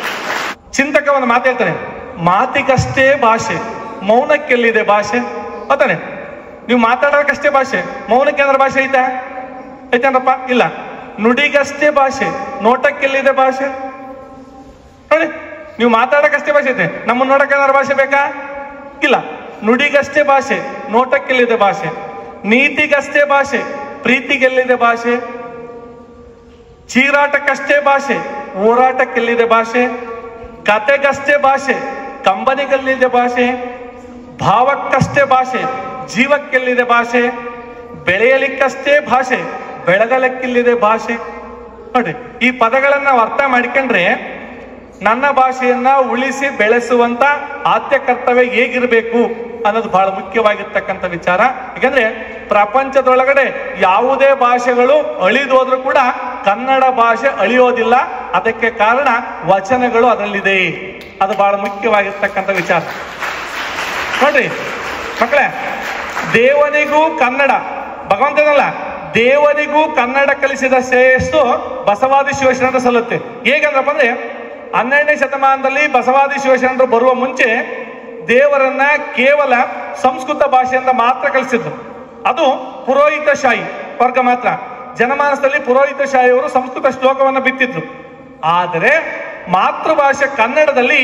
ಚಿಂತಕ ಒಂದು ಮಾತು ಹೇಳ್ತಾನೆ, ಮಾತಿಗಷ್ಟೇ ಭಾಷೆ, ಮೌನಕ್ಕೆಲ್ಲಿದೆ ಭಾಷೆ ಗೊತ್ತಾನೆ. ನೀವು ಮಾತಾಡೋದಕ್ಕಷ್ಟೇ ಭಾಷೆ, ಮೌನಕ್ಕೆ ಏನಾರ ಭಾಷೆ ಐತಾ ಐತೇನಪ್ಪ? ಇಲ್ಲ. ನುಡಿಗಷ್ಟೇ ಭಾಷೆ, ನೋಟಕ್ಕೆಲ್ಲಿದೆ ಭಾಷೆ ನೋಡಿ. ನೀವು ಮಾತಾಡೋಕ್ಕಷ್ಟೇ ಭಾಷೆ ಐತೆ, ನಮ್ಮನ್ನ ನೋಡಕ್ಕೆ ಏನಾರ ಭಾಷೆ ಬೇಕಾ? ಇಲ್ಲ. ನುಡಿಗಷ್ಟೇ ಭಾಷೆ, ನೋಟಕ್ಕೆಲ್ಲಿದೆ ಭಾಷೆ. ನೀತಿಗಷ್ಟೇ ಭಾಷೆ, ಪ್ರೀತಿಗೆಲ್ಲಿದೆ ಭಾಷೆ. ಚೀರಾಟಕ್ಕಷ್ಟೇ ಭಾಷೆ, ಹೋರಾಟಕ್ಕೆಲ್ಲಿದೆ ಭಾಷೆ. ಕತೆಗಷ್ಟೇ ಭಾಷೆ, ಕಂಬನಿಗೆಲ್ಲಿದೆ ಭಾಷೆ. ಭಾವಕ್ಕಷ್ಟೇ ಭಾಷೆ, ಜೀವಕ್ಕೆಲ್ಲಿದೆ ಭಾಷೆ. ಬೆಳೆಯಲಿಕ್ಕಷ್ಟೇ ಭಾಷೆ, ಬೆಳಗಲಕ್ಕಿಲ್ಲಿದೆ ಭಾಷೆ. ನೋಡಿ, ಈ ಪದಗಳನ್ನ ನಾವು ಅರ್ಥ ಮಾಡಿಕೊಂಡ್ರೆ ನನ್ನ ಭಾಷೆಯನ್ನ ಉಳಿಸಿ ಬೆಳೆಸುವಂತ ಆದ್ಯ ಕರ್ತವ್ಯ ಹೇಗಿರಬೇಕು ಅನ್ನೋದು ಬಹಳ ಮುಖ್ಯವಾಗಿರ್ತಕ್ಕಂಥ ವಿಚಾರ. ಯಾಕಂದ್ರೆ ಪ್ರಪಂಚದೊಳಗಡೆ ಯಾವುದೇ ಭಾಷೆಗಳು ಅಳಿದೋದ್ರೂ ಕೂಡ ಕನ್ನಡ ಭಾಷೆ ಅಳಿಯೋದಿಲ್ಲ. ಅದಕ್ಕೆ ಕಾರಣ ವಚನಗಳು ಅದರಲ್ಲಿದೆ. ಅದು ಬಹಳ ಮುಖ್ಯವಾಗಿರ್ತಕ್ಕಂಥ ವಿಚಾರ. ನೋಡ್ರಿ ಮಕ್ಕಳೇ, ದೇವನಿಗೂ ಕನ್ನಡ, ಭಗವಂತನಲ್ಲ ದೇವನಿಗೂ ಕನ್ನಡ ಕಲಿಸಿದ ಶ್ರೇಯಸ್ಸು ಬಸವಾದಿ ಶಿವಶರಣರು ಸಲ್ಲುತ್ತೆ. ಹೇಗಂದ್ರಪ್ಪ ಅಂದ್ರೆ, ಹನ್ನೆರಡನೇ ಶತಮಾನದಲ್ಲಿ ಬಸವಾದಿ ಶಿವಶರಣರು ಬರುವ ಮುಂಚೆ ದೇವರನ್ನ ಕೇವಲ ಸಂಸ್ಕೃತ ಭಾಷೆಯಿಂದ ಮಾತ್ರ ಕಲಿಸಿದ್ರು. ಅದು ಪುರೋಹಿತಶಾಹಿ ವರ್ಗ ಮಾತ್ರ. ಜನಮಾನಸದಲ್ಲಿ ಪುರೋಹಿತಶಾಹಿಯವರು ಸಂಸ್ಕೃತ ಶ್ಲೋಕವನ್ನು ಬಿತ್ತಿದ್ರು. ಆದರೆ ಮಾತೃಭಾಷೆ ಕನ್ನಡದಲ್ಲಿ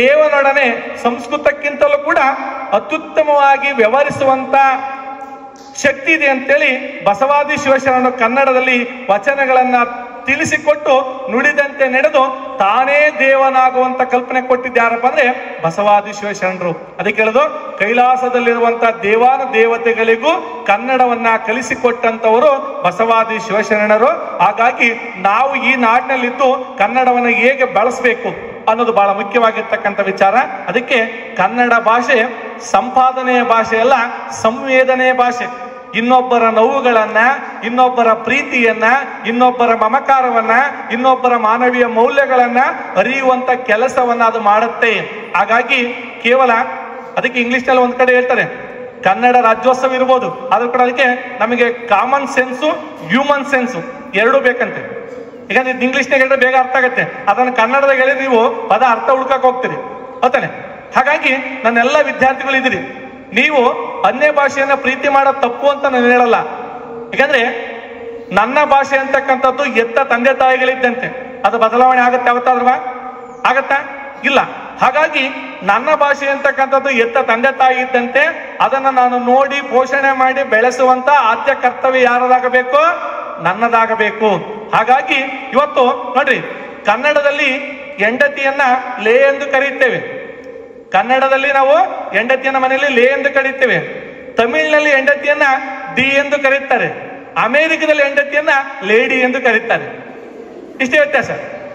ದೇವನೊಡನೆ ಸಂಸ್ಕೃತಕ್ಕಿಂತಲೂ ಕೂಡ ಅತ್ಯುತ್ತಮವಾಗಿ ವ್ಯವಹರಿಸುವಂತ ಶಕ್ತಿ ಇದೆ ಅಂತೇಳಿ ಬಸವಾದಿ ಶಿವಶರಣರು ಕನ್ನಡದಲ್ಲಿ ವಚನಗಳನ್ನ ತಿಳಿಸಿಕೊಟ್ಟು ನುಡಿದಂತೆ ನಡೆದು ತಾನೇ ದೇವನಾಗುವಂತ ಕಲ್ಪನೆ ಕೊಟ್ಟಿದ್ದಾರಪ್ಪ ಅಂದ್ರೆ ಬಸವಾದಿ ಶಿವಶರಣರು. ಅದಕ್ಕೆ ಹೇಳೋದು ಕೈಲಾಸದಲ್ಲಿರುವಂತ ದೇವಾನು ದೇವತೆಗಳಿಗೂ ಕನ್ನಡವನ್ನ ಕಲಿಸಿಕೊಟ್ಟಂತವರು ಬಸವಾದಿ ಶಿವಶರಣರು. ಹಾಗಾಗಿ ನಾವು ಈ ನಾಡಿನಲ್ಲಿದ್ದು ಕನ್ನಡವನ್ನ ಹೇಗೆ ಬಳಸಬೇಕು ಅನ್ನೋದು ಬಹಳ ಮುಖ್ಯವಾಗಿರ್ತಕ್ಕಂಥ ವಿಚಾರ. ಅದಕ್ಕೆ ಕನ್ನಡ ಭಾಷೆ ಸಂಪಾದನೆಯ ಭಾಷೆ ಅಲ್ಲ, ಸಂವೇದನೆಯ ಭಾಷೆ. ಇನ್ನೊಬ್ಬರ ನೋವುಗಳನ್ನ, ಇನ್ನೊಬ್ಬರ ಪ್ರೀತಿಯನ್ನ, ಇನ್ನೊಬ್ಬರ ಮಮಕಾರವನ್ನ, ಇನ್ನೊಬ್ಬರ ಮಾನವೀಯ ಮೌಲ್ಯಗಳನ್ನ ಅರಿಯುವಂತ ಕೆಲಸವನ್ನ ಅದು ಮಾಡುತ್ತೆ. ಹಾಗಾಗಿ ಕೇವಲ ಅದಕ್ಕೆ ಇಂಗ್ಲಿಷ್ ನಲ್ಲಿ ಒಂದ್ ಕಡೆ ಹೇಳ್ತಾರೆ ಕನ್ನಡ ರಾಜ್ಯೋತ್ಸವ ಇರ್ಬೋದು, ಆದ್ರೂ ಕೂಡ ಅದಕ್ಕೆ ನಮಗೆ ಕಾಮನ್ ಸೆನ್ಸು ಹ್ಯೂಮನ್ ಸೆನ್ಸು ಎರಡೂ ಬೇಕಂತೆ. ಈಗ ನೀವು ಇಂಗ್ಲಿಷ್ನಾಗ ಹೇಳಿದ್ರೆ ಬೇಗ ಅರ್ಥ ಆಗತ್ತೆ, ಅದನ್ನು ಕನ್ನಡದಾಗ ಹೇಳಿ ನೀವು ಪದ ಅರ್ಥ ಹುಡ್ಕಕ್ ಹೋಗ್ತೀರಿ ಗೊತ್ತಾನೆ. ಹಾಗಾಗಿ ನನ್ನೆಲ್ಲ ವಿದ್ಯಾರ್ಥಿಗಳು ಇದ್ದೀರಿ, ನೀವು ಅನ್ಯ ಭಾಷೆಯನ್ನ ಪ್ರೀತಿ ಮಾಡೋದು ತಪ್ಪು ಅಂತ ನಾನು ಹೇಳಲ್ಲ. ಯಾಕಂದ್ರೆ ನನ್ನ ಭಾಷೆ ಅಂತಕ್ಕಂಥದ್ದು ಎತ್ತ ತಂದೆ ತಾಯಿಗಳಿದ್ದಂತೆ, ಅದು ಬದಲಾವಣೆ ಆಗತ್ತೆ ಯಾವತ್ತಾದ್ರೂ ಆಗತ್ತಾ? ಇಲ್ಲ. ಹಾಗಾಗಿ ನನ್ನ ಭಾಷೆ ಅಂತಕ್ಕಂಥದ್ದು ಎತ್ತ ತಂದೆ ತಾಯಿ ಇದ್ದಂತೆ, ಅದನ್ನ ನಾನು ನೋಡಿ ಪೋಷಣೆ ಮಾಡಿ ಬೆಳೆಸುವಂತ ಆದ್ಯ ಕರ್ತವ್ಯ ಯಾರದಾಗಬೇಕು? ನನ್ನದಾಗಬೇಕು. ಹಾಗಾಗಿ ಇವತ್ತು ನೋಡ್ರಿ, ಕನ್ನಡದಲ್ಲಿ ಹೆಂಡತಿಯನ್ನ ಲೇ ಎಂದು ಕರೆಯುತ್ತೇವೆ. ಕನ್ನಡದಲ್ಲಿ ನಾವು ಹೆಂಡತಿಯನ್ನ ಮನೆಯಲ್ಲಿ ಲೇ ಎಂದು ಕರೀತೇವೆ. ತಮಿಳಿನಲ್ಲಿ ಹೆಂಡತಿಯನ್ನ ಡಿ ಎಂದು ಕರೀತಾರೆ. ಅಮೆರಿಕದಲ್ಲಿ ಹೆಂಡತಿಯನ್ನ ಲೇಡಿ ಎಂದು ಕರೀತಾರೆ. ಇಷ್ಟೇ ವ್ಯತ್ಯಾಸ.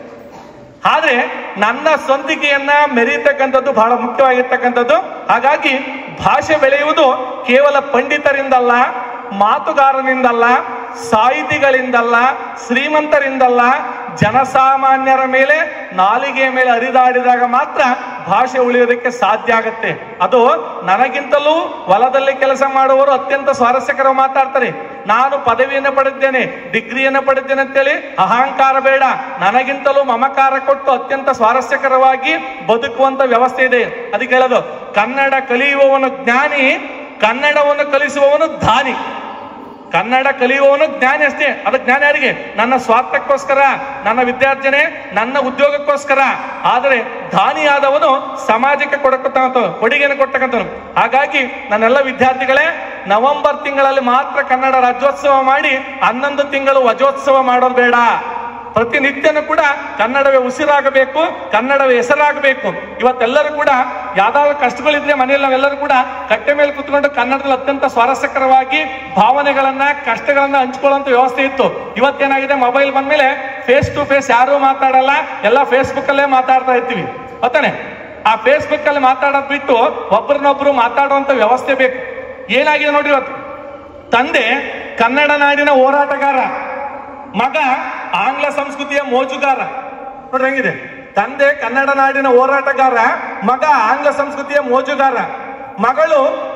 ಆದ್ರೆ ನನ್ನ ಸ್ವಂತಿಕೆಯನ್ನ ಮೆರೀತಕ್ಕಂಥದ್ದು ಬಹಳ ಮುಖ್ಯವಾಗಿರ್ತಕ್ಕಂಥದ್ದು. ಹಾಗಾಗಿ ಭಾಷೆ ಬೆಳೆಯುವುದು ಕೇವಲ ಪಂಡಿತರಿಂದಲ್ಲ, ಮಾತುಗಾರನಿಂದಲ್ಲ, ಸಾಹಿತಿಗಳಿಂದಲ್ಲ, ಶ್ರೀಮಂತರಿಂದಲ್ಲ, ಜನಸಾಮಾನ್ಯರ ಮೇಲೆ ನಾಲಿಗೆಯ ಮೇಲೆ ಹರಿದಾಡಿದಾಗ ಮಾತ್ರ ಭಾಷೆ ಉಳಿಯೋದಕ್ಕೆ ಸಾಧ್ಯ ಆಗತ್ತೆ. ಅದು ನನಗಿಂತಲೂ ಹೊಲದಲ್ಲಿ ಕೆಲಸ ಮಾಡುವವರು ಅತ್ಯಂತ ಸ್ವಾರಸ್ಯಕರ ಮಾತಾಡ್ತಾರೆ. ನಾನು ಪದವಿಯನ್ನು ಪಡೆದಿದ್ದೇನೆ, ಡಿಗ್ರಿಯನ್ನು ಪಡೆದಿದ್ದೇನೆ ಅಂತೇಳಿ ಅಹಂಕಾರ ಬೇಡ. ನನಗಿಂತಲೂ ಮಮಕಾರ ಕೊಟ್ಟು ಅತ್ಯಂತ ಸ್ವಾರಸ್ಯಕರವಾಗಿ ಬದುಕುವಂತ ವ್ಯವಸ್ಥೆ ಇದೆ. ಅದಕ್ಕೆ ಹೇಳೋದು ಕನ್ನಡ ಕಲಿಯುವವನು ಜ್ಞಾನಿ, ಕನ್ನಡವನ್ನು ಕಲಿಸುವವನು ದಾನಿ. ಕನ್ನಡ ಕಲಿಯುವವನು ಜ್ಞಾನಿ ಅಷ್ಟೇ. ಅದು ಜ್ಞಾನ ಯಾರಿಗೆ? ನನ್ನ ಸ್ವಾರ್ಥಕ್ಕೋಸ್ಕರ, ನನ್ನ ವಿದ್ಯಾರ್ಜನೆ, ನನ್ನ ಉದ್ಯೋಗಕ್ಕೋಸ್ಕರ. ಆದರೆ ದಾನಿಯಾದವನು ಸಮಾಜಕ್ಕೆ ಕೊಡತಕ್ಕಂಥ ಕೊಡುಗೆಯನ್ನು ಕೊಡ್ತಕ್ಕಂಥವನು. ಹಾಗಾಗಿ ನನ್ನೆಲ್ಲ ವಿದ್ಯಾರ್ಥಿಗಳೇ, ನವೆಂಬರ್ ತಿಂಗಳಲ್ಲಿ ಮಾತ್ರ ಕನ್ನಡ ರಾಜ್ಯೋತ್ಸವ ಮಾಡಿ ಹನ್ನೊಂದು ತಿಂಗಳು ವಜೋತ್ಸವ ಮಾಡೋದು ಬೇಡ. ಪ್ರತಿನಿತ್ಯನೂ ಕೂಡ ಕನ್ನಡವೇ ಉಸಿರಾಗಬೇಕು, ಕನ್ನಡವೇ ಹೆಸರಾಗಬೇಕು. ಇವತ್ತೆಲ್ಲರೂ ಕೂಡ ಯಾವ್ದಾದ್ರು ಕಷ್ಟಗಳಿದ್ರೆ ಮನೆಯಲ್ಲಿ ನಾವೆಲ್ಲರೂ ಕೂಡ ಕಟ್ಟೆ ಮೇಲೆ ಕುತ್ಕೊಂಡು ಕನ್ನಡದಲ್ಲಿ ಅತ್ಯಂತ ಸ್ವಾರಸ್ಯಕರವಾಗಿ ಭಾವನೆಗಳನ್ನ, ಕಷ್ಟಗಳನ್ನ ಹಂಚ್ಕೊಳ್ಳುವಂತ ವ್ಯವಸ್ಥೆ ಇತ್ತು. ಇವತ್ತೇನಾಗಿದೆ, ಮೊಬೈಲ್ ಬಂದ್ಮೇಲೆ ಫೇಸ್ ಟು ಫೇಸ್ ಯಾರು ಮಾತಾಡಲ್ಲ, ಎಲ್ಲ ಫೇಸ್ಬುಕ್ ಅಲ್ಲೇ ಮಾತಾಡ್ತಾ ಇರ್ತೀವಿ ಗೊತ್ತಾನೆ. ಆ ಫೇಸ್ಬುಕ್ ಅಲ್ಲಿ ಮಾತಾಡೋದ್ ಬಿಟ್ಟು ಒಬ್ಬರನ್ನೊಬ್ರು ಮಾತಾಡುವಂತ ವ್ಯವಸ್ಥೆ ಬೇಕು. ಏನಾಗಿದೆ ನೋಡಿ, ಇವತ್ತು ತಂದೆ ಕನ್ನಡ ನಾಡಿನ ಹೋರಾಟಗಾರ, ಮಗ ಆಂಗ್ಲ ಸಂಸ್ಕೃತಿಯ ಮೋಜುಗಾರ. ನೋಡ್ರಿ ಹೆಂಗಿದೆ, ತಂದೆ ಕನ್ನಡ ನಾಡಿನ ಹೋರಾಟಗಾರ, ಮಗ ಆಂಗ್ಲ ಸಂಸ್ಕೃತಿಯ ಮೋಜುಗಾರ. ಮಗಳು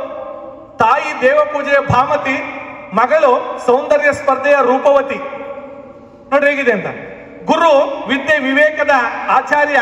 ತಾಯಿ ದೇವಪೂಜೆಯ ಭಾಮತಿ, ಮಗಳು ಸೌಂದರ್ಯ ಸ್ಪರ್ಧೆಯ ರೂಪವತಿ. ನೋಡ್ರಿ ಹೇಗಿದೆ ಅಂತ. ಗುರು ವಿದ್ಯೆ ವಿವೇಕದ ಆಚಾರ್ಯ,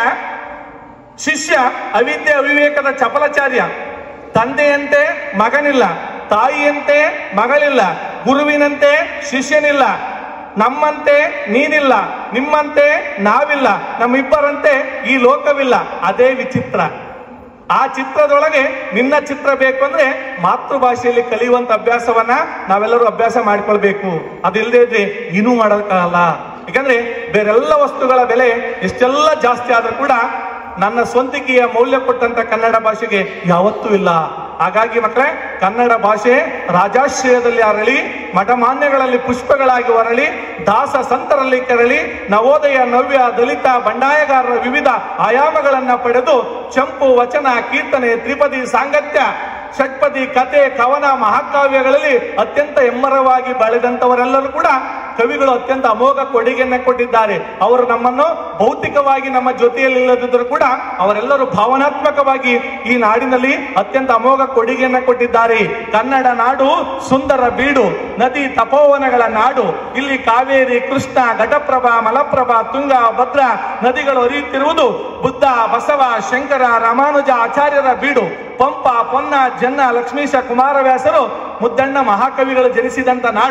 ಶಿಷ್ಯ ಅವಿದ್ಯೆ ಅವಿವೇಕದ ಚಪಲಾಚಾರ್ಯ. ತಂದೆಯಂತೆ ಮಗನಿಲ್ಲ, ತಾಯಿಯಂತೆ ಮಗಳಿಲ್ಲ, ಗುರುವಿನಂತೆ ಶಿಷ್ಯನಿಲ್ಲ, ನಮ್ಮಂತೆ ನೀನಿಲ್ಲ, ನಿಮ್ಮಂತೆ ನಾವಿಲ್ಲ, ನಮ್ಮಿಬ್ಬರಂತೆ ಈ ಲೋಕವಿಲ್ಲ. ಅದೇ ವಿಚಿತ್ರ. ಆ ಚಿತ್ರದೊಳಗೆ ನಿನ್ನ ಚಿತ್ರ ಬೇಕು ಅಂದ್ರೆ ಮಾತೃಭಾಷೆಯಲ್ಲಿ ಕಲಿಯುವಂತ ಅಭ್ಯಾಸವನ್ನ ನಾವೆಲ್ಲರೂ ಅಭ್ಯಾಸ ಮಾಡ್ಕೊಳ್ಬೇಕು. ಅದಿಲ್ಲದೆ ಇದ್ರೆ ಇನ್ನೂ ಮಾಡೋಕ್ಕಾಗಲ್ಲ. ಯಾಕಂದ್ರೆ ಬೇರೆಲ್ಲ ವಸ್ತುಗಳ ಬೆಲೆ ಎಷ್ಟೆಲ್ಲ ಜಾಸ್ತಿ ಆದ್ರೂ ಕೂಡ ನನ್ನ ಸ್ವಂತಿಕೆಯ ಮೌಲ್ಯ ಕೊಟ್ಟಂತ ಕನ್ನಡ ಭಾಷೆಗೆ ಯಾವತ್ತೂ ಇಲ್ಲ. ಹಾಗಾಗಿ ಮಕ್ಕಳೇ, ಕನ್ನಡ ಭಾಷೆ ರಾಜಾಶ್ರಯದಲ್ಲಿ ಅರಳಿ, ಮಠಮಾನ್ಯಗಳಲ್ಲಿ ಪುಷ್ಪಗಳಾಗಿ ಹೊರಳಿ, ದಾಸ ಸಂತರಲ್ಲಿ ಕೆರಳಿ, ನವೋದಯ ನವ್ಯ ದಲಿತ ಬಂಡಾಯಗಾರರ ವಿವಿಧ ಆಯಾಮಗಳನ್ನ ಪಡೆದು ಚಂಪು ವಚನ ಕೀರ್ತನೆ ತ್ರಿಪದಿ ಸಾಂಗತ್ಯ ಷಟ್ಪದಿ ಕತೆ ಕವನ ಮಹಾಕಾವ್ಯಗಳಲ್ಲಿ ಅತ್ಯಂತ ಎಮ್ಮರವಾಗಿ ಬಾಳಿದಂತವರೆಲ್ಲರೂ ಕೂಡ ಕವಿಗಳು ಅತ್ಯಂತ ಅಮೋಘ ಕೊಡುಗೆಯನ್ನ ಕೊಟ್ಟಿದ್ದಾರೆ. ಅವರು ನಮ್ಮನ್ನು ಭೌತಿಕವಾಗಿ ನಮ್ಮ ಜೊತೆಯಲ್ಲಿ ಇಲ್ಲದಿದ್ದರೂ ಕೂಡ ಅವರೆಲ್ಲರೂ ಭಾವನಾತ್ಮಕವಾಗಿ ಈ ನಾಡಿನಲ್ಲಿ ಅತ್ಯಂತ ಅಮೋಘ ಕೊಡುಗೆಯನ್ನ ಕೊಟ್ಟಿದ್ದಾರೆ. ಕನ್ನಡ ನಾಡು ಸುಂದರ ಬೀಡು, ನದಿ ತಪೋವನಗಳ ನಾಡು. ಇಲ್ಲಿ ಕಾವೇರಿ, ಕೃಷ್ಣ, ಘಟಪ್ರಭಾ, ಮಲಪ್ರಭಾ, ತುಂಗ, ಭದ್ರಾ ನದಿಗಳು ಹರಿಯುತ್ತಿರುವುದು ಬುದ್ಧ, ಬಸವ, ಶಂಕರ, ರಾಮಾನುಜ ಆಚಾರ್ಯರ ಬೀಡು. ಪಂಪ, ಪೊನ್ನ, ಜನ್ನ, ಲಕ್ಷ್ಮೀಶ, ಕುಮಾರವ್ಯಾಸರು, ಮುದ್ದಣ್ಣ ಮಹಾಕವಿಗಳು ಜನಿಸಿದಂತ ನಾಡು.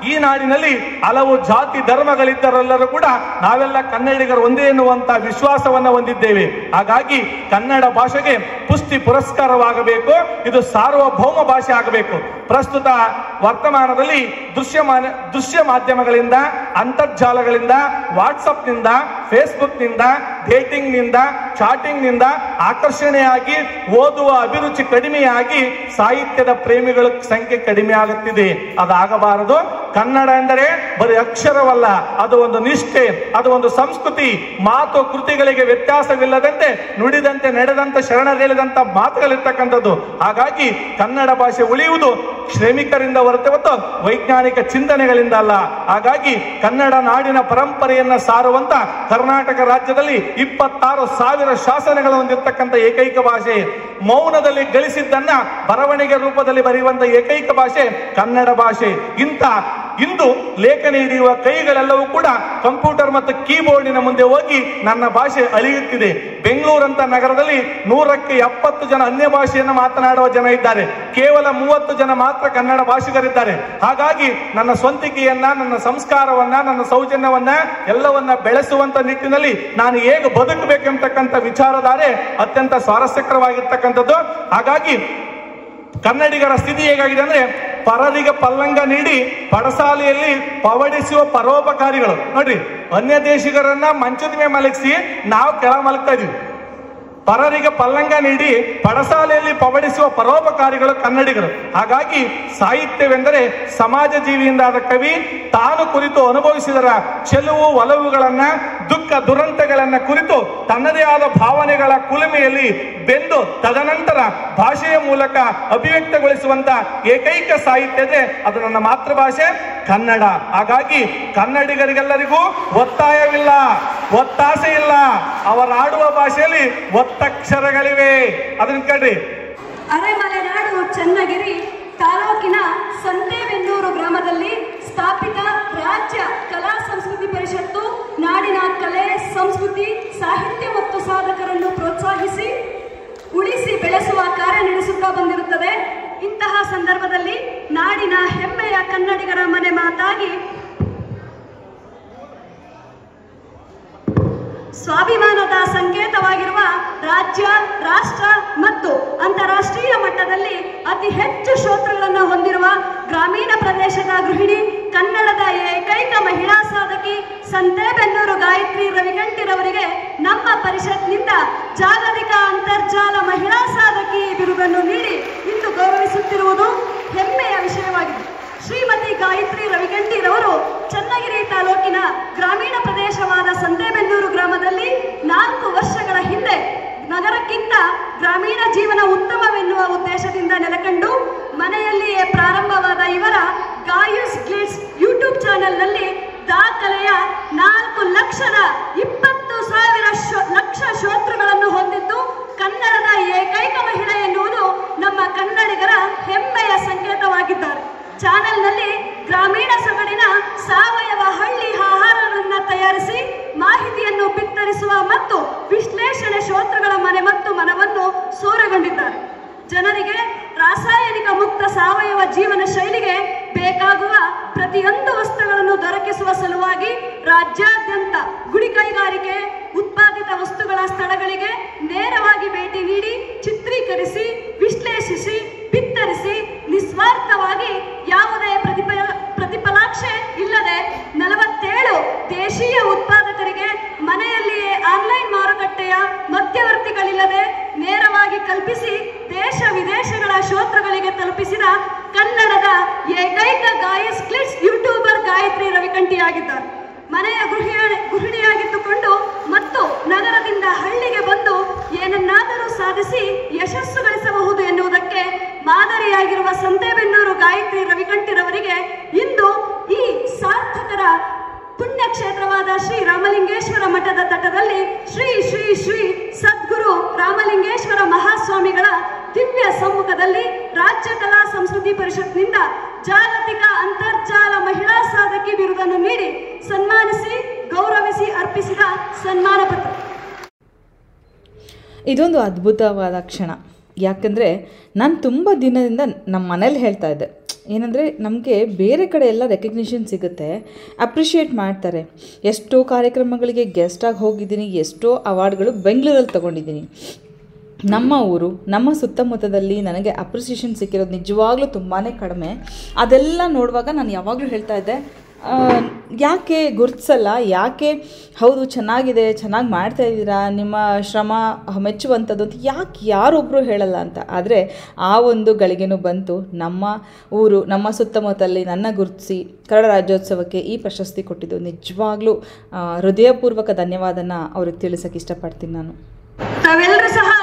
ಈ ನಾಡಿನಲ್ಲಿ ಹಲವು ಜಾತಿ ಧರ್ಮಗಳಿದ್ದರೆಲ್ಲರೂ ಕೂಡ ನಾವೆಲ್ಲ ಕನ್ನಡಿಗರು ಒಂದೇ ಎನ್ನುವಂತ ವಿಶ್ವಾಸವನ್ನ ಹೊಂದಿದ್ದೇವೆ. ಹಾಗಾಗಿ ಕನ್ನಡ ಭಾಷೆಗೆ ಪುಷ್ಟಿ ಪುರಸ್ಕಾರವಾಗಬೇಕು. ಇದು ಸಾರ್ವಭೌಮ ಭಾಷೆ ಆಗಬೇಕು. ಪ್ರಸ್ತುತ ವರ್ತಮಾನದಲ್ಲಿ ದೃಶ್ಯ ದೃಶ್ಯ ಮಾಧ್ಯಮಗಳಿಂದ, ಅಂತರ್ಜಾಲಗಳಿಂದ, ವಾಟ್ಸಪ್ ನಿಂದ, ಫೇಸ್ಬುಕ್ ನಿಂದ, ಡೇಟಿಂಗ್ ನಿಂದ, ಚಾಟಿಂಗ್ ನಿಂದ ಆಕರ್ಷಣೆಯಾಗಿ ಓದುವ ಅಭಿರುಚಿ ಕಡಿಮೆಯಾಗಿ ಸಾಹಿತ್ಯದ ಪ್ರೇಮಿಗಳ ಸಂಖ್ಯೆ ಕಡಿಮೆ ಆಗುತ್ತಿದೆ. ಅದಾಗಬಾರದು. ಕನ್ನಡ ಎಂದರೆ ಬರೀ ಅಕ್ಷರವಲ್ಲ, ಅದು ಒಂದು ನಿಷ್ಠೆ, ಅದು ಒಂದು ಸಂಸ್ಕೃತಿ. ಮಾತು ಕೃತಿಗಳಿಗೆ ವ್ಯತ್ಯಾಸವಿಲ್ಲದಂತೆ ನುಡಿದಂತೆ ನಡೆದಂತೆ ಶರಣರೇಳಿದಂತ ಮಾತುಗಳಿರ್ತಕ್ಕಂಥದ್ದು. ಹಾಗಾಗಿ ಕನ್ನಡ ಭಾಷೆ ಉಳಿಯುವುದು ಶ್ರಮಿಕರಿಂದ ಹೊರತು ವೈಜ್ಞಾನಿಕ ಚಿಂತನೆಗಳಿಂದ ಅಲ್ಲ. ಹಾಗಾಗಿ ಕನ್ನಡ ನಾಡಿನ ಪರಂಪರೆಯನ್ನ ಸಾರುವಂತ ಕರ್ನಾಟಕ ರಾಜ್ಯದಲ್ಲಿ ಇಪ್ಪತ್ತಾರು ಸಾವಿರ ಶಾಸನಗಳು ಹೊಂದಿರತಕ್ಕಂಥ ಏಕೈಕ ಭಾಷೆ. ಮೌನದಲ್ಲಿ ಗಳಿಸಿದ್ದನ್ನ ಬರವಣಿಗೆ ರೂಪದಲ್ಲಿ ಬರೆಯುವಂತ ಏಕೈಕ ಭಾಷೆ ಕನ್ನಡ ಭಾಷೆ. ಇಂಥ ಇಂದು ಲೇಖನಿ ಹಿಡಿಯುವ ಕೈಗಳೆಲ್ಲವೂ ಕೂಡ ಕಂಪ್ಯೂಟರ್ ಮತ್ತು ಕೀಬೋರ್ಡಿನ ಮುಂದೆ ಹೋಗಿ ನನ್ನ ಭಾಷೆ ಅಳಿಯುತ್ತಿದೆ. ಬೆಂಗಳೂರಂತ ನಗರದಲ್ಲಿ ನೂರಕ್ಕೆ ಎಪ್ಪತ್ತು ಜನ ಅನ್ಯ ಭಾಷೆಯನ್ನು ಮಾತನಾಡುವ ಜನ ಇದ್ದಾರೆ. ಕೇವಲ ಮೂವತ್ತು ಜನ ಮಾತ್ರ ಕನ್ನಡ ಭಾಷಿಗರಿದ್ದಾರೆ. ಹಾಗಾಗಿ ನನ್ನ ಸ್ವಂತಿಕೆಯನ್ನ, ನನ್ನ ಸಂಸ್ಕಾರವನ್ನ, ನನ್ನ ಸೌಜನ್ಯವನ್ನ ಎಲ್ಲವನ್ನ ಬೆಳೆಸುವಂತ ನಿಟ್ಟಿನಲ್ಲಿ ನಾನು ಹೇಗೆ ಬದುಕಬೇಕೆಂಬತಕ್ಕಂಥ ವಿಚಾರಧಾರೆ ಅತ್ಯಂತ ಸ್ವಾರಸ್ಯಕರವಾಗಿರ್ತಕ್ಕಂಥದ್ದು. ಹಾಗಾಗಿ ಕನ್ನಡಿಗರ ಸ್ಥಿತಿ ಹೇಗಾಗಿದೆ ಅಂದ್ರೆ ಪರರಿಗೆ ಪಲ್ಲಂಗ ನೀಡಿ ಪಡಸಾಲೆಯಲ್ಲಿ ಪವಡಿಸುವ ಪರೋಪಕಾರಿಗಳು. ನೋಡ್ರಿ, ಅನ್ಯ ದೇಶಿಗರನ್ನ ಮಂಚದ ಮೇಲೆ ಮಲಗಿಸಿ ನಾವು ಕೆಳ ಮಲಗ್ತಾ ಇದೀವಿ. ಪರರಿಗೆ ಪಲ್ಲಂಗ ನೀಡಿ ಪಡಸಾಲೆಯಲ್ಲಿ ಪವಡಿಸುವ ಪರೋಪಕಾರಿಗಳು ಕನ್ನಡಿಗರು. ಹಾಗಾಗಿ ಸಾಹಿತ್ಯವೆಂದರೆ ಸಮಾಜ ಜೀವಿಯಿಂದಾದ ಕವಿ ತಾನು ಕುರಿತು ಅನುಭವಿಸಿದರ ಚೆಲುವು ಒಲವುಗಳನ್ನ, ದುಃಖ ದುರಂತಗಳನ್ನ ಕುರಿತು ತನ್ನದೇ ಆದ ಭಾವನೆಗಳ ಕುಲುಮೆಯಲ್ಲಿ ಬೆಂದು ತದನಂತರ ಭಾಷೆಯ ಮೂಲಕ ಅಭಿವ್ಯಕ್ತಗೊಳಿಸುವಂತ ಏಕೈಕ ಸಾಹಿತ್ಯ ಇದೆ ಅದು ನನ್ನ ಮಾತೃಭಾಷೆ ಕನ್ನಡ. ಹಾಗಾಗಿ ಕನ್ನಡಿಗರಿಗೆಲ್ಲರಿಗೂ ಒತ್ತಾಯವಿಲ್ಲ, ಒತ್ತಾಸೆ ಇಲ್ಲ. ಅವರಾಡುವ ಭಾಷೆಯಲ್ಲಿ ಒತ್ತಕ್ಷರಗಳಿವೆ. ಅದನ್ನ ಕೇಳ್ರಿ. ಅರೆಮಲೆನಾಡು ಚನ್ನಗಿರಿ ತಾಲೂಕಿನ ಸಂತೇಬೆನ್ನೂರು ಗ್ರಾಮದಲ್ಲಿ ಸ್ಥಾಪಿತ ರಾಜ್ಯ ಕಲಾ ಸಂಸ್ಕೃತಿ ಪರಿಷತ್ತು ನಾಡಿನ ಕಲೆ, ಸಂಸ್ಕೃತಿ, ಸಾಹಿತ್ಯ ಮತ್ತು ಸಾಧಕರನ್ನು ಪ್ರೋತ್ಸಾಹಿಸಿ ಉಳಿಸಿ ಬೆಳೆಸುವ ಕಾರ್ಯ ನಡೆಸುತ್ತಾ ಬಂದಿರುತ್ತದೆ. ಇಂತಹ ಸಂದರ್ಭದಲ್ಲಿ ನಾಡಿನ ಹೆಮ್ಮೆಯ ಕನ್ನಡಿಗರ ಮನೆ ಮಾತಾಗಿ ಸ್ವಾಭಿಮಾನದ ಸಂಕೇತವಾಗಿರುವ ರಾಜ್ಯ, ರಾಷ್ಟ್ರ ಮತ್ತು ಅಂತಾರಾಷ್ಟ್ರೀಯ ಮಟ್ಟದಲ್ಲಿ ಅತಿ ಹೆಚ್ಚು ಶ್ರೋತೃಗಳನ್ನು ಹೊಂದಿರುವ ಗ್ರಾಮೀಣ ಪ್ರದೇಶದ ಗೃಹಿಣಿ, ಕನ್ನಡದ ಏಕೈಕ ಮಹಿಳಾ ಸಾಧಕಿ ಸಂತೇಬೆನ್ನೂರು ಗಾಯತ್ರಿ ರವಿಗಂಟಿರವರಿಗೆ ನಮ್ಮ ಪರಿಷತ್ನಿಂದ ಜಾಗತಿಕ ಅಂತರ್ಜಾಲ ಮಹಿಳಾ ಸಾಧಕಿ ಬಿರುದನ್ನು ನೀಡಿ ಇಂದು ಗೌರವಿಸುತ್ತಿರುವುದು ಹೆಮ್ಮೆಯ ವಿಷಯವಾಗಿದೆ. ಶ್ರೀಮತಿ ಗಾಯತ್ರಿ ರವಿಗಂಟಿರವರು ಚನ್ನಗಿರಿ ತಾಲೂಕಿನ ಗ್ರಾಮೀಣ ಪ್ರದೇಶವಾದ ಸಂತೇಬೆನ್ನೂರು ಗ್ರಾಮದಲ್ಲಿ ನಾಲ್ಕು ವರ್ಷಗಳ ಹಿಂದೆ ನಗರಕ್ಕಿಂತ ಗ್ರಾಮೀಣ ಜೀವನ ಉತ್ತಮವೆನ್ನುವ ಉದ್ದೇಶದಿಂದ ನೆಲೆಕಂಡು ಮನೆಯಲ್ಲಿಯೇ ಪ್ರಾರಂಭವಾದ ಇವರ ಗಾಯುಸ್ ಗ್ಲಿಟ್ಸ್ ಯೂಟ್ಯೂಬ್ ಚಾನೆಲ್ನಲ್ಲಿ ದಾಖಲೆಯ ನಾಲ್ಕು ಲಕ್ಷದ ಇಪ್ಪತ್ತು ಸಾವಿರ ಲಕ್ಷ ಶ್ರೋತೃಗಳನ್ನು ಹೊಂದಿದ್ದು ಕನ್ನಡದ ಏಕೈಕ ಮಹಿಳೆ ಎನ್ನುವುದು ನಮ್ಮ ಕನ್ನಡಿಗರ ಹೆಮ್ಮೆಯ ಸಂಕೇತವಾಗಿದ್ದಾರೆ. ಚಾನೆಲ್ನಲ್ಲಿ ಗ್ರಾಮೀಣ ಸೊಗಡಿನ ಸಾವಯವ ಹಳ್ಳಿ ಆಹಾರವನ್ನು ತಯಾರಿಸಿ ಮಾಹಿತಿಯನ್ನು ಬಿತ್ತರಿಸುವ ಮತ್ತು ವಿಶ್ಲೇಷಣೆ ಶ್ರೋತೃಗಳ ಮನೆ ಮತ್ತು ಮನವನ್ನು ಸೂರೆಗೊಂಡಿದ್ದಾರೆ. ಜನರಿಗೆ ರಾಸಾಯನಿಕ ಮುಕ್ತ ಸಾವಯವ ಜೀವನ ಶೈಲಿಗೆ ಬೇಕಾಗುವ ಪ್ರತಿಯೊಂದು ವಸ್ತುಗಳನ್ನು ದೊರಕಿಸುವ ಸಲುವಾಗಿ ರಾಜ್ಯಾದ್ಯಂತ ಗುಡಿ ಕೈಗಾರಿಕೆ ಉತ್ಪಾದಿತ ವಸ್ತುಗಳ ಸ್ಥಳಗಳಿಗೆ ನೇರವಾಗಿ ಭೇಟಿ ನೀಡಿ ಚಿತ್ರೀಕರಿಸಿ, ವಿಶ್ಲೇಷಿಸಿ, ಬಿತ್ತರಿಸಿ ನಿಸ್ವಾರ್ಥವಾಗಿ ಯಾವುದೇ ಪ್ರತಿಫಲ ಪ್ರತಿಫಲಾಕ್ಷೆ ಇಲ್ಲದೆ ನಲವತ್ತೇಳು ದೇಶೀಯ ಉತ್ಪಾದಕರಿಗೆ ಮನೆಯಲ್ಲಿಯೇ ಆನ್ಲೈನ್ ಮಾರುಕಟ್ಟೆಯ ಮಧ್ಯವರ್ತಿಗಳಿಲ್ಲದೆ ನೇರವಾಗಿ ಕಲ್ಪಿಸಿ ದೇಶ ವಿದೇಶಗಳ ಶ್ರೋತೃಗಳಿಗೆ ತಲುಪಿಸಿದ ಕನ್ನಡದ ಏಕೈಕ ಗಾಯಸ್ ಕ್ಲಿಟ್ಸ್ ಯೂಟ್ಯೂಬರ್ ಗಾಯತ್ರಿ ರವಿಕಂಠಿಯಾಗಿದ್ದಾರೆ. ಮನೆಯ ಗೃಹಿಣ ಗೃಹಿಣಿಯಾಗಿದ್ದುಕೊಂಡು ಮತ್ತು ನಗರದಿಂದ ಹಳ್ಳಿಗೆ ಬಂದು ಏನನ್ನಾದರೂ ಸಾಧಿಸಿ ಯಶಸ್ಸು ಗಳಿಸಬಹುದು ಎನ್ನುವುದಕ್ಕೆ ಮಾದರಿಯಾಗಿರುವ ಸಂತೇಬೆನ್ನೂರು ಗಾಯತ್ರಿ ರವಿಕಂಠಿರವರಿಗೆ ಇಂದು ಈ ಸಾರ್ಥಕರ ಪುಣ್ಯಕ್ಷೇತ್ರವಾದ ಶ್ರೀ ರಾಮಲಿಂಗೇಶ್ವರ ಮಠದ ತಟದಲ್ಲಿ ಶ್ರೀ ಶ್ರೀ ಶ್ರೀ ಸದ್ಗುರು ರಾಮಲಿಂಗೇಶ್ವರ ಮಹಾಸ್ವಾಮಿಗಳ ದಿವ್ಯ ಸಮ್ಮುಖದಲ್ಲಿ ರಾಜ್ಯ ಕಲಾ ಸಂಸ್ಕೃತಿ ಪರಿಷತ್ನಿಂದ ಜಾಗತಿಕ ಅಂತರ್ಜಾಲ ಮಹಿಳಾ ಸಾಧಕಿ ಬಿರುದನ್ನು ನೀಡಿ ಸನ್ಮಾನಿಸಿ ಗೌರವಿಸಿ ಅರ್ಪಿಸಿದ ಸನ್ಮಾನ ಪತ್ರ. ಇದೊಂದು ಅದ್ಭುತವಾದ ಕ್ಷಣ. ಯಾಕಂದರೆ ನಾನು ತುಂಬ ದಿನದಿಂದ ನಮ್ಮ ಮನೇಲಿ ಹೇಳ್ತಾ ಇದ್ದೆ, ಏನಂದರೆ ನಮಗೆ ಬೇರೆ ಕಡೆ ಎಲ್ಲ ರೆಕಗ್ನಿಷನ್ ಸಿಗುತ್ತೆ, ಅಪ್ರಿಷಿಯೇಟ್ ಮಾಡ್ತಾರೆ. ಎಷ್ಟೋ ಕಾರ್ಯಕ್ರಮಗಳಿಗೆ ಗೆಸ್ಟಾಗಿ ಹೋಗಿದ್ದೀನಿ, ಎಷ್ಟೋ ಅವಾರ್ಡ್ಗಳು ಬೆಂಗಳೂರಲ್ಲಿ ತೊಗೊಂಡಿದ್ದೀನಿ. ನಮ್ಮ ಊರು, ನಮ್ಮ ಸುತ್ತಮುತ್ತದಲ್ಲಿ ನನಗೆ ಅಪ್ರಿಸಿಯೇಷನ್ ಸಿಕ್ಕಿರೋದು ನಿಜವಾಗ್ಲೂ ತುಂಬಾ ಕಡಿಮೆ. ಅದೆಲ್ಲ ನೋಡುವಾಗ ನಾನು ಯಾವಾಗಲೂ ಹೇಳ್ತಾ ಇದ್ದೆ, ಯಾಕೆ ಗುರುತಿಸಲ್ಲ, ಯಾಕೆ ಹೌದು ಚೆನ್ನಾಗಿದೆ, ಚೆನ್ನಾಗಿ ಮಾಡ್ತಾಯಿದ್ದೀರಾ, ನಿಮ್ಮ ಶ್ರಮ ಮೆಚ್ಚುವಂಥದ್ದು ಅಂತ ಯಾಕೆ ಯಾರೊಬ್ಬರು ಹೇಳಲ್ಲ ಅಂತ. ಆದರೆ ಆ ಒಂದು ಗಳಿಗೆನೂ ಬಂತು. ನಮ್ಮ ಊರು, ನಮ್ಮ ಸುತ್ತಮುತ್ತಲಲ್ಲಿ ನನ್ನ ಗುರುತಿಸಿ ಕನ್ನಡ ರಾಜ್ಯೋತ್ಸವಕ್ಕೆ ಈ ಪ್ರಶಸ್ತಿ ಕೊಟ್ಟಿದ್ದು ನಿಜವಾಗ್ಲೂ ಹೃದಯಪೂರ್ವಕ ಧನ್ಯವಾದನ ಅವ್ರಿಗೆ ತಿಳಿಸೋಕ್ಕೆ ಇಷ್ಟಪಡ್ತೀನಿ ನಾನು. ತಾವೆಲ್ಲರೂ ಸಹ